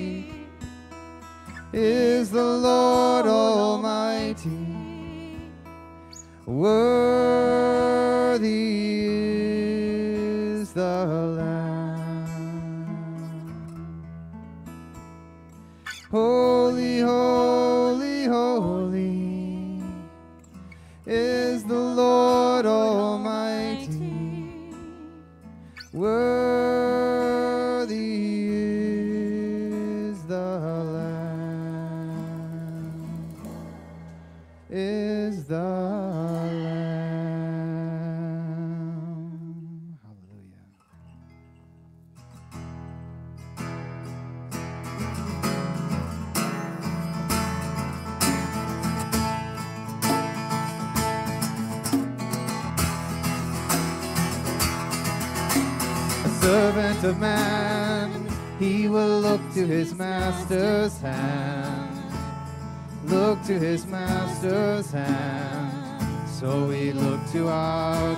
is the Lord Almighty. Worthy is the Lamb. Holy, holy, holy is the Lord Almighty. Worthy is the Lamb. Is the Lamb. Hallelujah. A servant of man, he will look to his master's hand. Look to his master's hand. So we look to our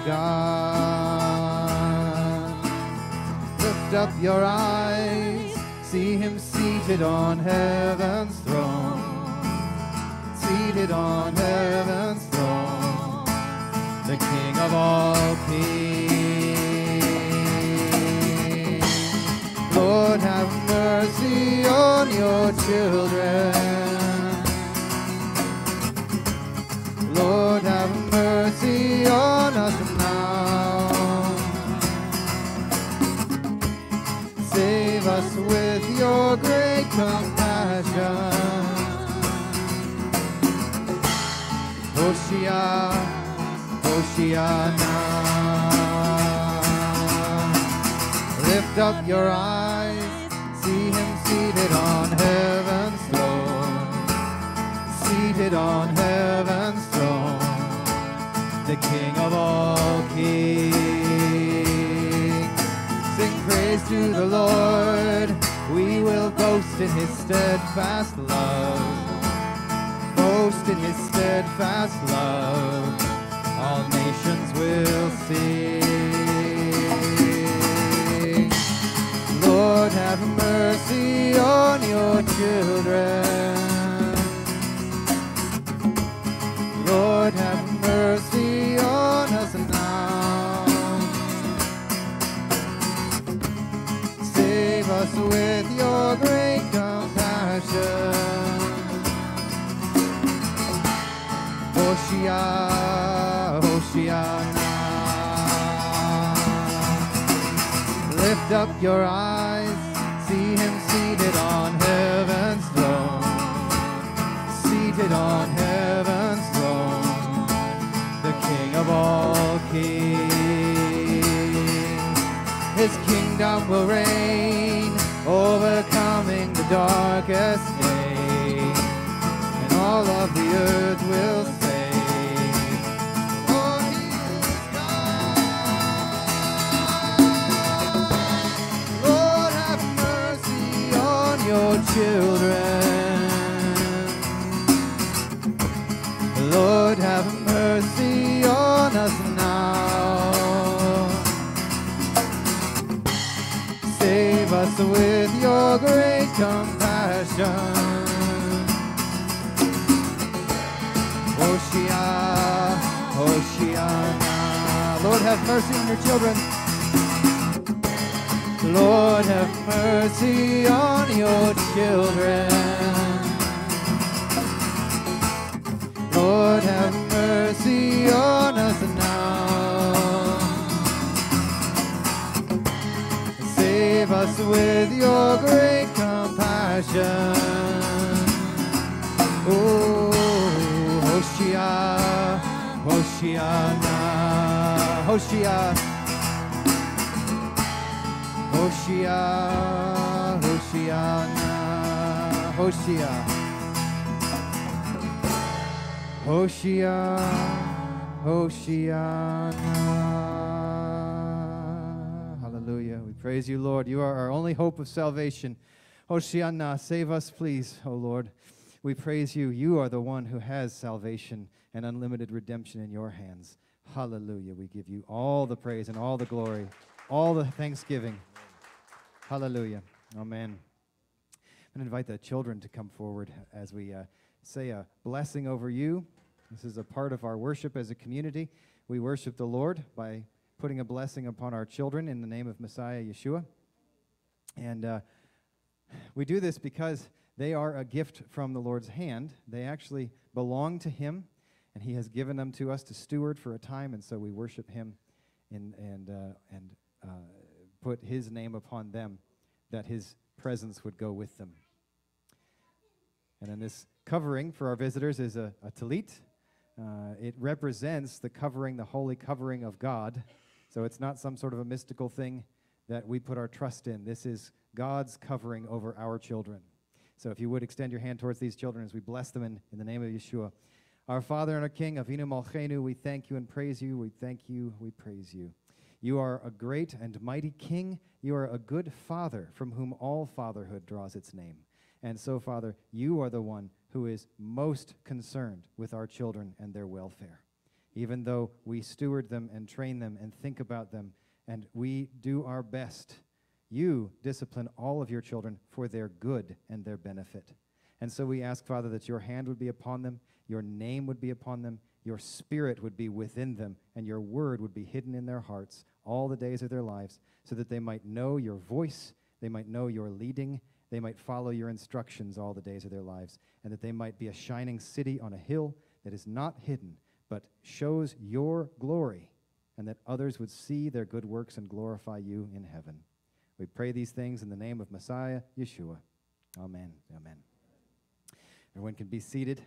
God. Lift up your eyes, see him seated on heaven's throne. Seated on heaven's throne, the King of all kings. Lord, have mercy on your children. Lord, have mercy on us now. compassion. Hoshia, Hoshia Nah. Lift up your eyes, see him seated on heaven's throne. Seated on heaven's throne, the King of all kings. Sing praise to the Lord, we will boast in his steadfast love. Boast in his steadfast love, all nations will sing. Lord, have mercy on your children. Lord, have mercy on us now. Save us with your great compassion. Hoshia, Hoshia Nah. Lift up your eyes, see him seated on heaven's throne. Seated on heaven's throne, the King of all kings. His kingdom will reign, overcoming the darkest day, and all of the earth will say, "For he is God." Lord, have mercy on your children. Lord, have mercy on us now. Save us with your great compassion. Hoshia, Hoshia Nah. Lord, have mercy on your children. Lord, have mercy on your children. Lord, have mercy on us now. Save us with your great compassion. Oh, Hoshia, Hoshia Nah. Hoshia, Hoshia, Hoshia Nah. Hoshia. Hoshia, Hoshia Nah. Hallelujah. We praise you, Lord. You are our only hope of salvation. Hoshia Nah. Save us, please, O Lord. We praise you. You are the one who has salvation and unlimited redemption in your hands. Hallelujah. We give you all the praise and all the glory, all the thanksgiving. Hallelujah. Amen. I'm going to invite the children to come forward as we say a blessing over you. This is a part of our worship as a community. We worship the Lord by putting a blessing upon our children in the name of Messiah Yeshua. And we do this because they are a gift from the Lord's hand. They actually belong to him, and he has given them to us to steward for a time, and so we worship him and put his name upon them, that his presence would go with them. And then this covering for our visitors is a talit. It represents the covering, the holy covering of God. So it's not some sort of a mystical thing that we put our trust in. This is God's covering over our children. So if you would extend your hand towards these children as we bless them in the name of Yeshua. Our Father and our King, Avinu Malchenu, we thank you and praise you. We thank you, we praise you. You are a great and mighty King. You are a good Father from whom all fatherhood draws its name. And so, Father, you are the one who is most concerned with our children and their welfare. Even though we steward them and train them and think about them, and we do our best, you discipline all of your children for their good and their benefit. And so we ask, Father, that your hand would be upon them, your name would be upon them, your spirit would be within them, and your word would be hidden in their hearts all the days of their lives, so that they might know your voice, they might know your leading, they might follow your instructions all the days of their lives, and that they might be a shining city on a hill that is not hidden, but shows your glory, and that others would see their good works and glorify you in heaven. We pray these things in the name of Messiah, Yeshua. Amen. Amen. Everyone can be seated.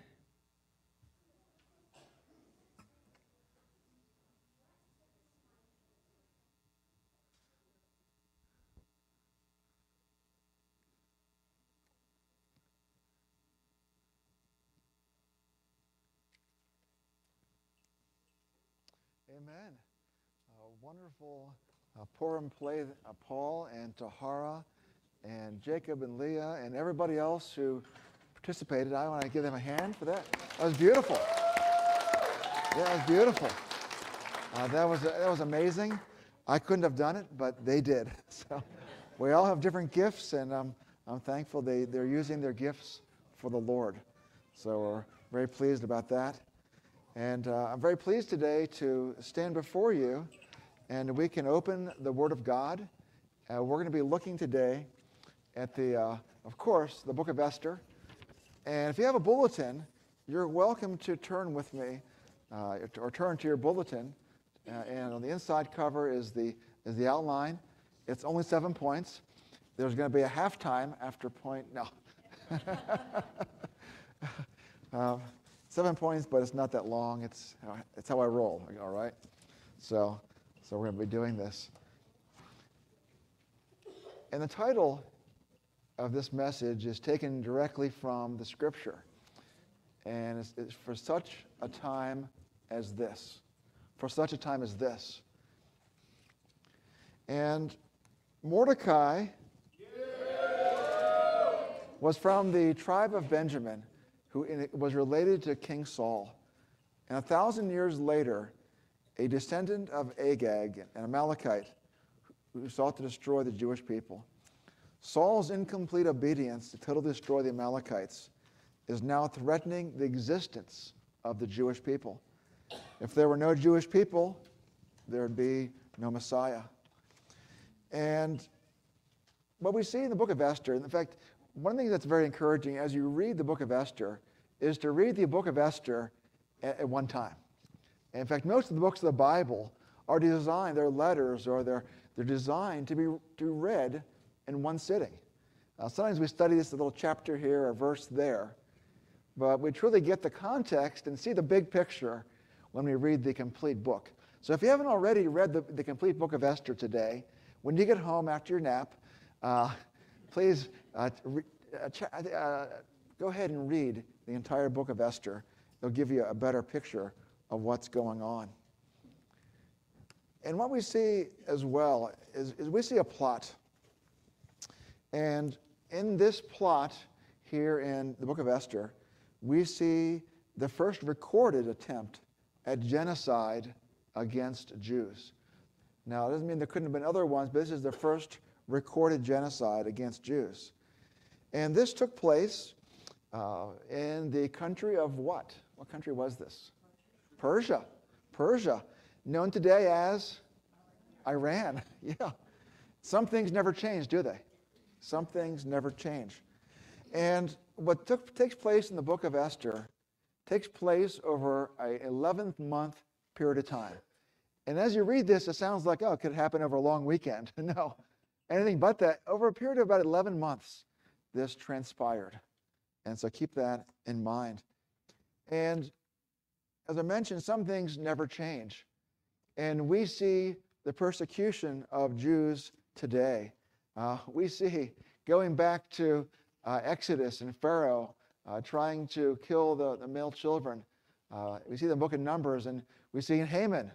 Amen. Wonderful Purim play, Paul and Taharah and Jacob and Leah and everybody else who participated. I want to give them a hand for that. That was beautiful. Yeah, it was beautiful. That was amazing. I couldn't have done it, but they did. So we all have different gifts, and I'm thankful they're using their gifts for the Lord. So we're very pleased about that. And I'm very pleased today to stand before you, and we can open the Word of God. We're going to be looking today at of course, the book of Esther. And if you have a bulletin, you're welcome to turn with me, or turn to your bulletin. And on the inside cover is the outline. It's only 7 points. There's going to be a halftime after point. No. 7 points, but it's not that long. It's how I roll. All right. So we're going to be doing this. And the title of this message is taken directly from the Scripture, and it's for such a time as this. For such a time as this. And Mordecai was from the tribe of Benjamin, who was related to King Saul. And 1,000 years later, a descendant of Agag, an Amalekite, who sought to destroy the Jewish people. Saul's incomplete obedience to totally destroy the Amalekites is now threatening the existence of the Jewish people. If there were no Jewish people, there would be no Messiah. And what we see in the book of Esther, in fact, one of the things that's very encouraging as you read the book of Esther is to read the book of Esther at one time. And in fact, most of the books of the Bible are designed, they're letters, or they're designed to be read in one sitting. Sometimes we study this little chapter here or verse there, but we truly get the context and see the big picture when we read the complete book. So if you haven't already read the complete book of Esther today, when you get home after your nap, please go ahead and read the entire book of Esther. It'll give you a better picture of what's going on. And what we see as well is we see a plot. And in this plot here in the book of Esther, we see the first recorded attempt at genocide against Jews. Now, it doesn't mean there couldn't have been other ones, but this is the first recorded genocide against Jews. And this took place in the country of what? What country was this? Persia. Persia, known today as Iran. Yeah. Some things never change, do they? Some things never change. And what takes place in the book of Esther takes place over an 11-month period of time. And as you read this, it sounds like, oh, it could happen over a long weekend. No, anything but that. Over a period of about 11 months, this transpired. And so keep that in mind. And as I mentioned, some things never change. And we see the persecution of Jews today. We see going back to Exodus and Pharaoh trying to kill the male children. We see the book of Numbers, and we see Haman.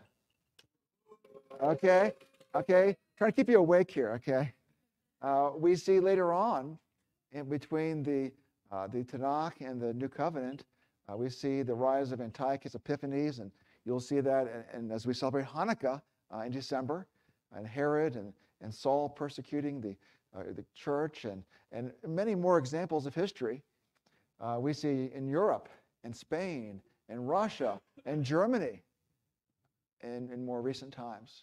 Okay, trying to keep you awake here, okay? We see later on, in between the Tanakh and the New Covenant, we see the rise of Antiochus Epiphanes, and you'll see that and as we celebrate Hanukkah in December, and Herod and Saul persecuting the church, and many more examples of history. We see in Europe and Spain and Russia and Germany in more recent times.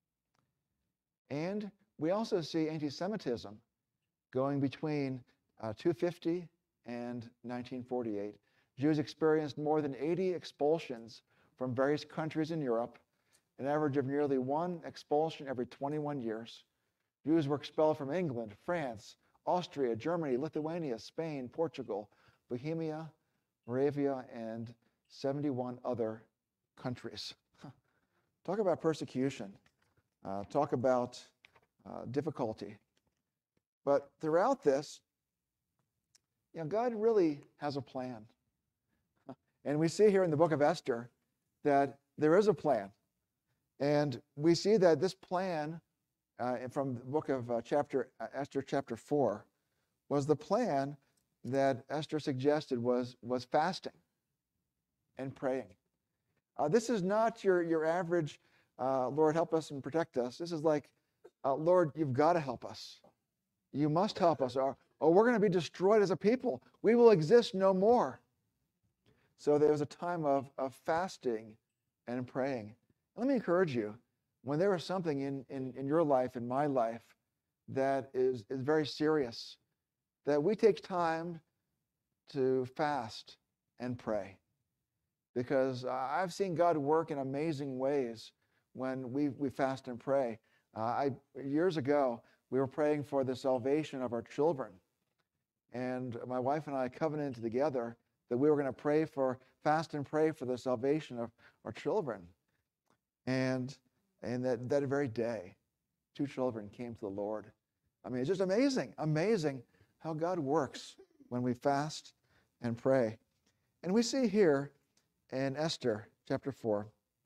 And we also see anti-Semitism going between 250 and 1948. Jews experienced more than 80 expulsions from various countries in Europe, an average of nearly one expulsion every 21 years. Jews were expelled from England, France, Austria, Germany, Lithuania, Spain, Portugal, Bohemia, Moravia, and 71 other countries. Talk about persecution. Talk about difficulty. But throughout this, God really has a plan. And we see here in the book of Esther that there is a plan. And we see that this plan from the book of Esther chapter 4 was the plan that Esther suggested was fasting and praying. This is not your average, Lord, help us and protect us. This is like, Lord, you've got to help us. You must help us, or we're going to be destroyed as a people. We will exist no more. So there was a time of fasting and praying. Let me encourage you, when there is something in your life, in my life, that is very serious, that we take time to fast and pray. Because I've seen God work in amazing ways when we fast and pray. Years ago, we were praying for the salvation of our children. And my wife and I covenanted together that we were going to fast and pray for the salvation of our children. And that very day, 2 children came to the Lord. I mean, it's just amazing how God works when we fast and pray. And we see here in Esther chapter 4,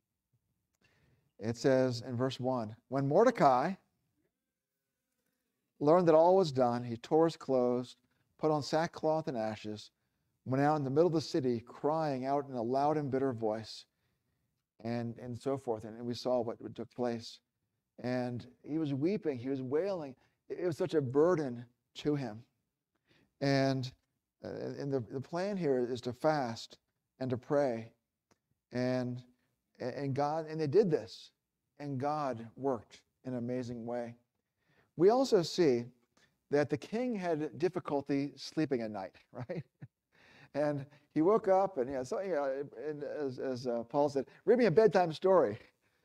it says in verse 1, when Mordecai learned that all was done, he tore his clothes, put on sackcloth and ashes, went out in the middle of the city, crying out in a loud and bitter voice, and so forth. And we saw what took place. And he was weeping, he was wailing. It was such a burden to him. And the plan here is to fast and to pray. And they did this. And God worked in an amazing way. We also see that the king had difficulty sleeping at night, right? And he woke up and, as Paul said, read me a bedtime story.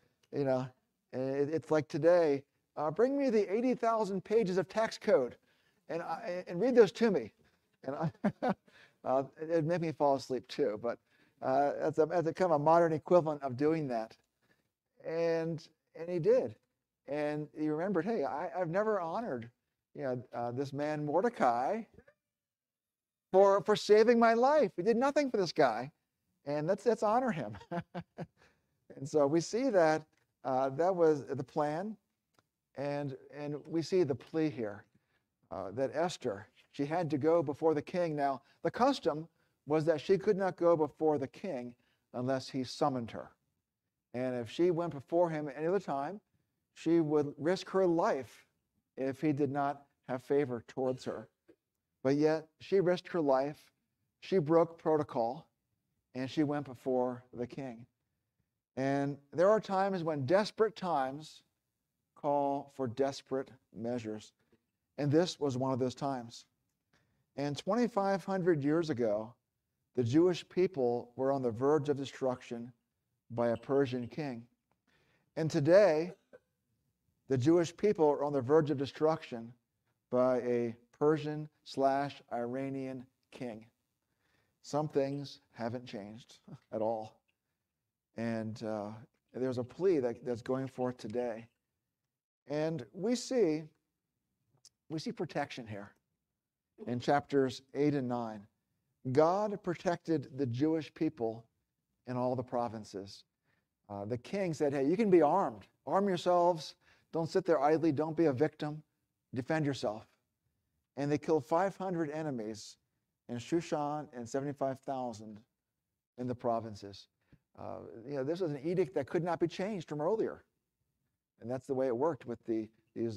It's like today, bring me the 80,000 pages of tax code and read those to me. And it'd make me fall asleep too, but as a kind of a modern equivalent of doing that. And he did. And he remembered, hey, I've never honored this man Mordecai for saving my life. He did nothing for this guy, and let's honor him. And so we see that that was the plan, and we see the plea here that Esther, she had to go before the king. Now, the custom was that she could not go before the king unless he summoned her. And if she went before him any other time, she would risk her life if he did not have favor towards her. But yet, she risked her life, she broke protocol, and she went before the king. And there are times when desperate times call for desperate measures. And this was one of those times. And 2,500 years ago, the Jewish people were on the verge of destruction by a Persian king. And today, the Jewish people are on the verge of destruction by a Persian/Iranian king. Some things haven't changed at all. And there's a plea that's going forth today. And we see protection here in chapters 8 and 9. God protected the Jewish people in all the provinces. The king said, hey, you can be armed. Arm yourselves. Don't sit there idly. Don't be a victim. Defend yourself. And they killed 500 enemies in Shushan and 75,000 in the provinces. This was an edict that could not be changed from earlier. And that's the way it worked with these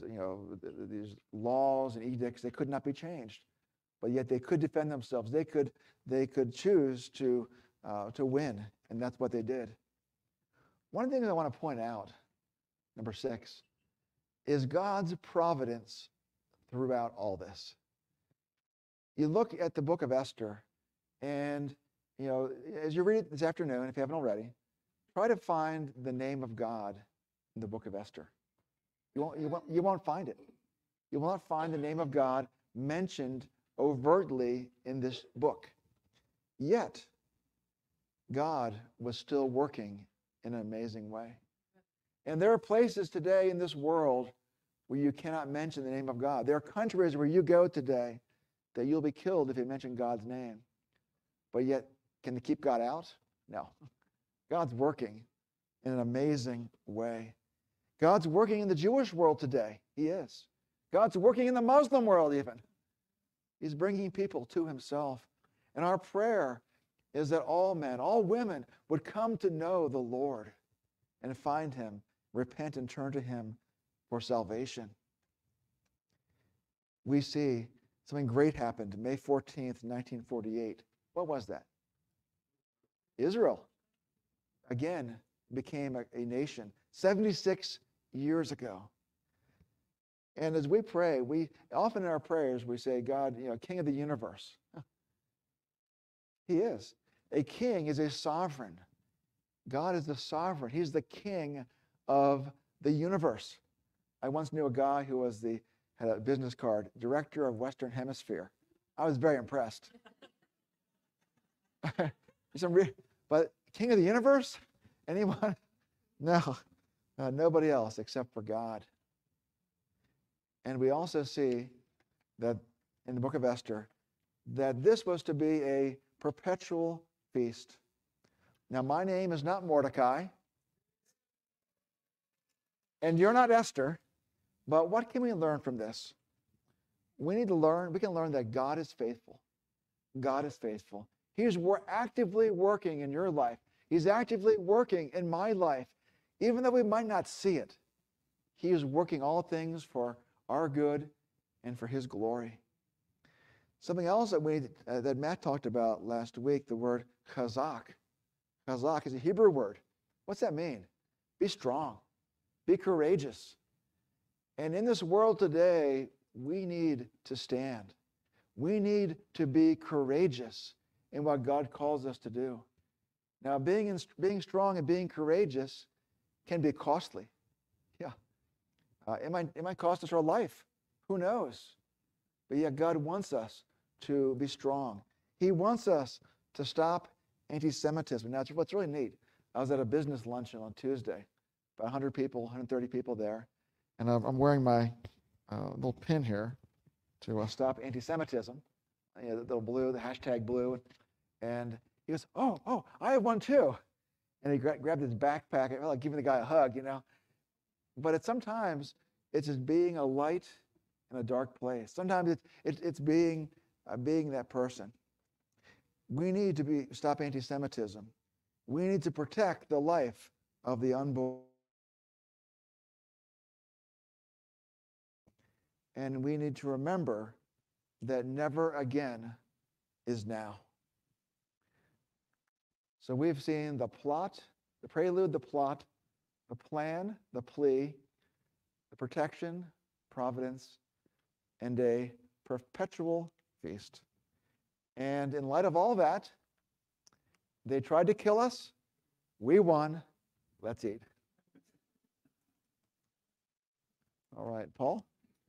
laws and edicts. They could not be changed. But yet they could defend themselves. They could choose to win, and that's what they did. One of the things I want to point out, number 6, is God's providence throughout all this. You look at the book of Esther, and as you read it this afternoon, if you haven't already, try to find the name of God in the book of Esther. You won't find it. You will not find the name of God mentioned overtly in this book. Yet, God was still working in an amazing way. And there are places today in this world where you cannot mention the name of God. There are countries where you go today that you'll be killed if you mention God's name. But yet, can they keep God out? No. God's working in an amazing way. God's working in the Jewish world today. He is. God's working in the Muslim world even. He's bringing people to himself. And our prayer is that all men, all women would come to know the Lord and find him, repent and turn to him for salvation. We see something great happened May 14th, 1948. What was that? Israel, again, became a nation 76 years ago. And as we pray, we often in our prayers, we say, God, King of the universe. He is. A king is a sovereign. God is the sovereign. He's the king of the universe. I once knew a guy who had a business card, Director of Western Hemisphere. I was very impressed. But King of the universe? Anyone? No, nobody else except for God. And we also see that in the book of Esther, that this was to be a perpetual feast. Now, my name is not Mordecai, and you're not Esther, but what can we learn from this? We can learn that God is faithful. God is faithful. He's actively working in your life. He's actively working in my life. Even though we might not see it, he is working all things for our good and for his glory. Something else that Matt talked about last week, the word chazak. Chazak is a Hebrew word. What's that mean? Be strong. Be courageous. And in this world today, we need to stand. We need to be courageous in what God calls us to do. Now, being strong and being courageous can be costly. Yeah. It might cost us our life. Who knows? But yet God wants us to be strong. He wants us to stop anti-Semitism. Now, what's really neat, I was at a business luncheon on Tuesday, about 100 people, 130 people there, and I'm wearing my little pin here to stop anti-Semitism, the little blue, the hashtag blue, and he goes, oh, I have one too. And he grabbed his backpack. I felt like giving the guy a hug, But sometimes it's just being a light in a dark place. Sometimes it's being that person. We need to stop anti-Semitism. We need to protect the life of the unborn. And we need to remember that never again is now. So we've seen the plot, the prelude, the plot, the plan, the plea, the protection, providence, and a perpetual feast. And in light of all that, they tried to kill us. We won. Let's eat. All right, Paul?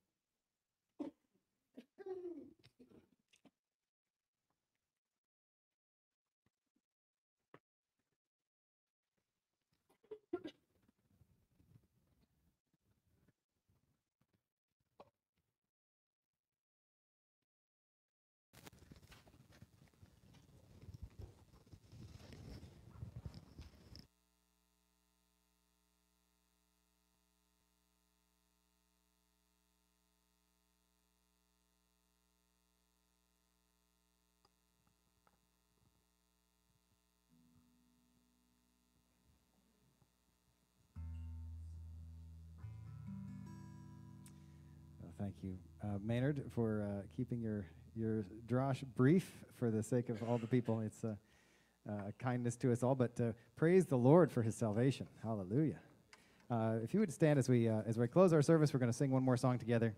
Thank you, Maynard, for keeping your Drash brief for the sake of all the people. It's a kindness to us all, but praise the Lord for his salvation. Hallelujah. If you would stand as we close our service, we're going to sing one more song together.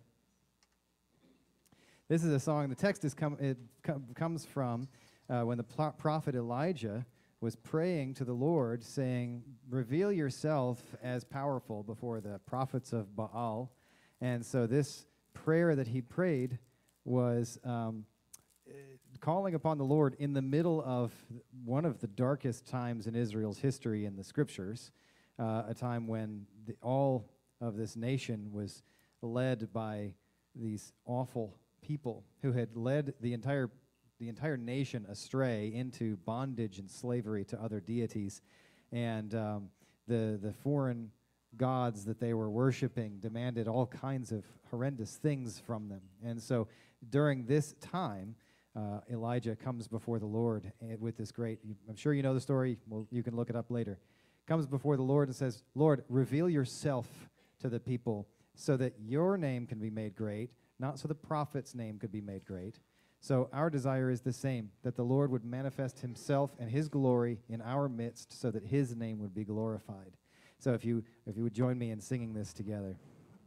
This is a song, the text comes from when the prophet Elijah was praying to the Lord, saying, reveal yourself as powerful before the prophets of Baal. And so this prayer that he prayed was calling upon the Lord in the middle of one of the darkest times in Israel's history in the scriptures, a time when all of this nation was led by these awful people who had led the entire nation astray into bondage and slavery to other deities, and the foreign gods that they were worshiping demanded all kinds of horrendous things from them. And so during this time, Elijah comes before the Lord with this great, I'm sure you know the story, well, you can look it up later, comes before the Lord and says, Lord, reveal yourself to the people so that your name can be made great, not so the prophet's name could be made great. So our desire is the same, that the Lord would manifest himself and his glory in our midst so that his name would be glorified. So if you would join me in singing this together.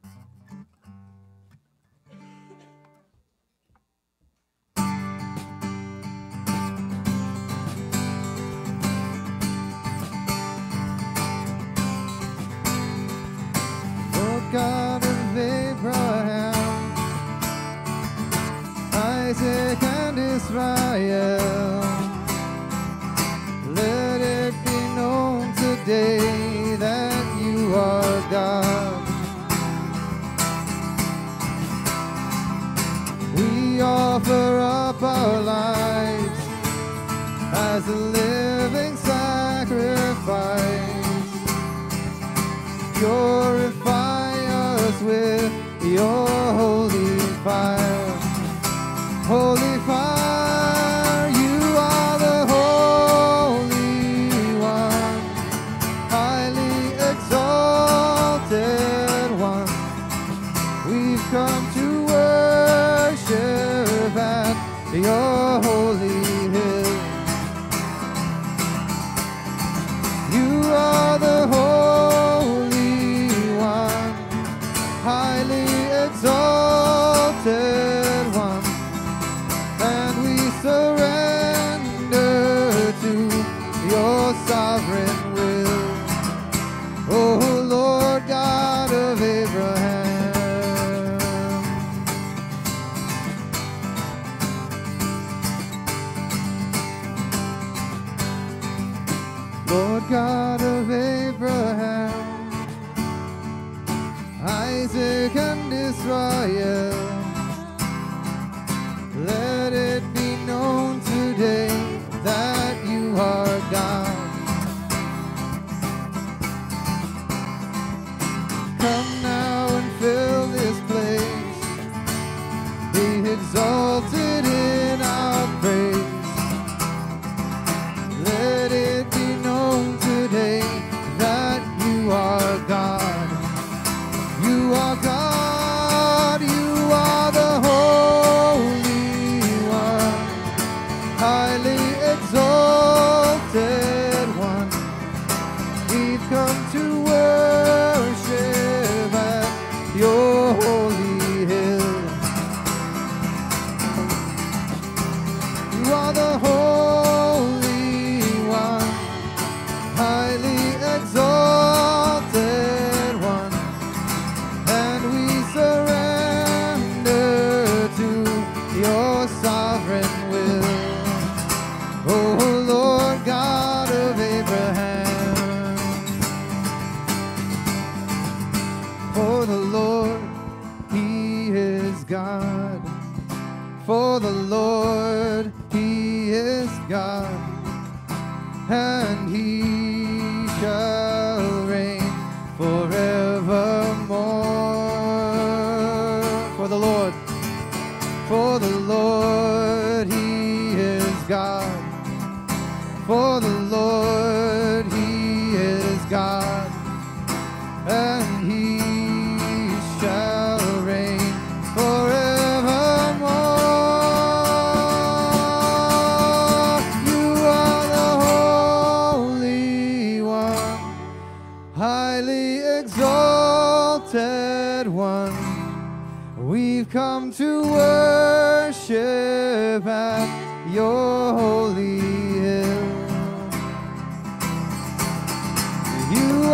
God of Abraham, Isaac and Israel, let it be known today that you are God. We offer up our lives as a living sacrifice. Purify with your holy fire. Holy fire, you are the Holy One, highly exalted One. We've come to worship at your holy hill. You are the highly exalted One, and we surrender to your sovereign will, O Lord God of Abraham. Lord God of Abraham, Isaac and Israel, let it be known today that you are God. Come now and fill this place, be exalted in our praise. Let it be known today that you are God. You are God, you are the Holy One, highly exalted One. We've come to worship at your holy hill. You are the Holy One, highly exalted One. Surrender to your sovereign will, O Lord God of Abraham. For the Lord, he is God. For the Lord, he is God, and he shall reign forevermore. For the Lord, he is God. For the Lord, he is God, and he shall reign forevermore. You are the Holy One, highly exalted One. We've come to worship at your holy hill. You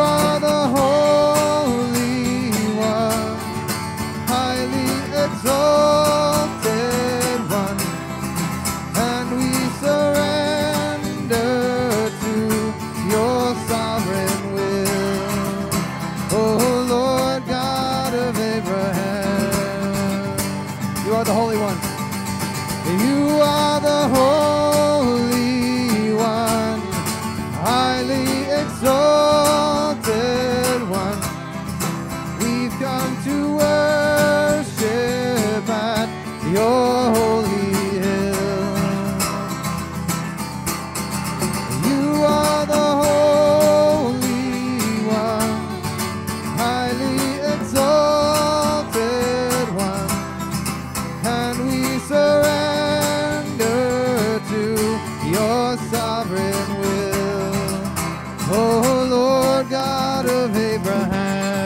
sovereign will. Oh Lord God of Abraham.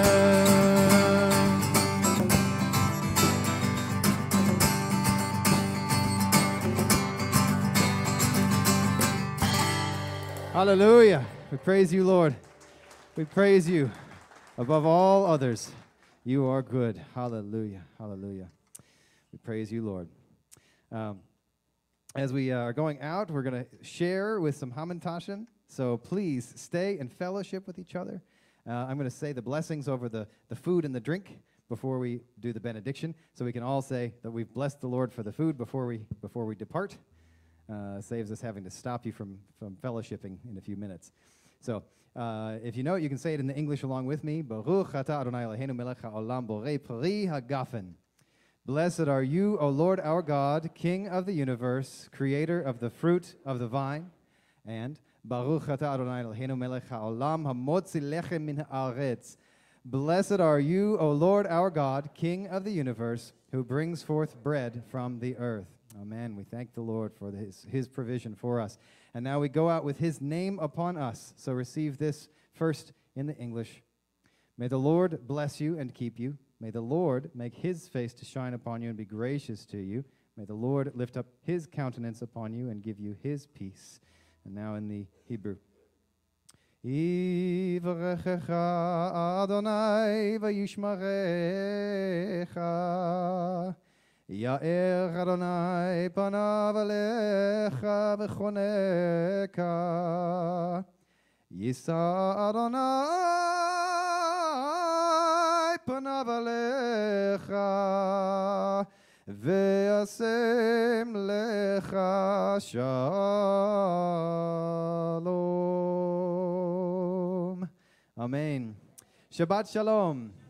Hallelujah. We praise you, Lord. We praise you above all others. You are good. Hallelujah. Hallelujah. We praise you, Lord. As we are going out, we're going to share with some Hamantaschen. So please stay and fellowship with each other. I'm going to say the blessings over the food and the drink before we do the benediction, so we can all say that we've blessed the Lord for the food before we depart. Saves us having to stop you from fellowshipping in a few minutes. So if you know it, you can say it in the English along with me. Baruch atah Adonai Eloheinu melech haolam borei peri hagafen. Blessed are you, O Lord our God, King of the universe, creator of the fruit of the vine. And Baruch atah Adonai Eloheinu melech haolam hamotzi lechem min haaretz. Blessed are you, O Lord our God, King of the universe, who brings forth bread from the earth. Amen. We thank the Lord for his provision for us. And now we go out with his name upon us. So receive this first in the English. May the Lord bless you and keep you. May the Lord make his face to shine upon you and be gracious to you. May the Lord lift up his countenance upon you and give you his peace. And now in the Hebrew. Yivrechecha Adonai v'yishmarecha. Ya'er Adonai panav alecha v'choneka. Yisa Adonai panav alecha ve'asem lecha shalom. Amen. Shabbat shalom.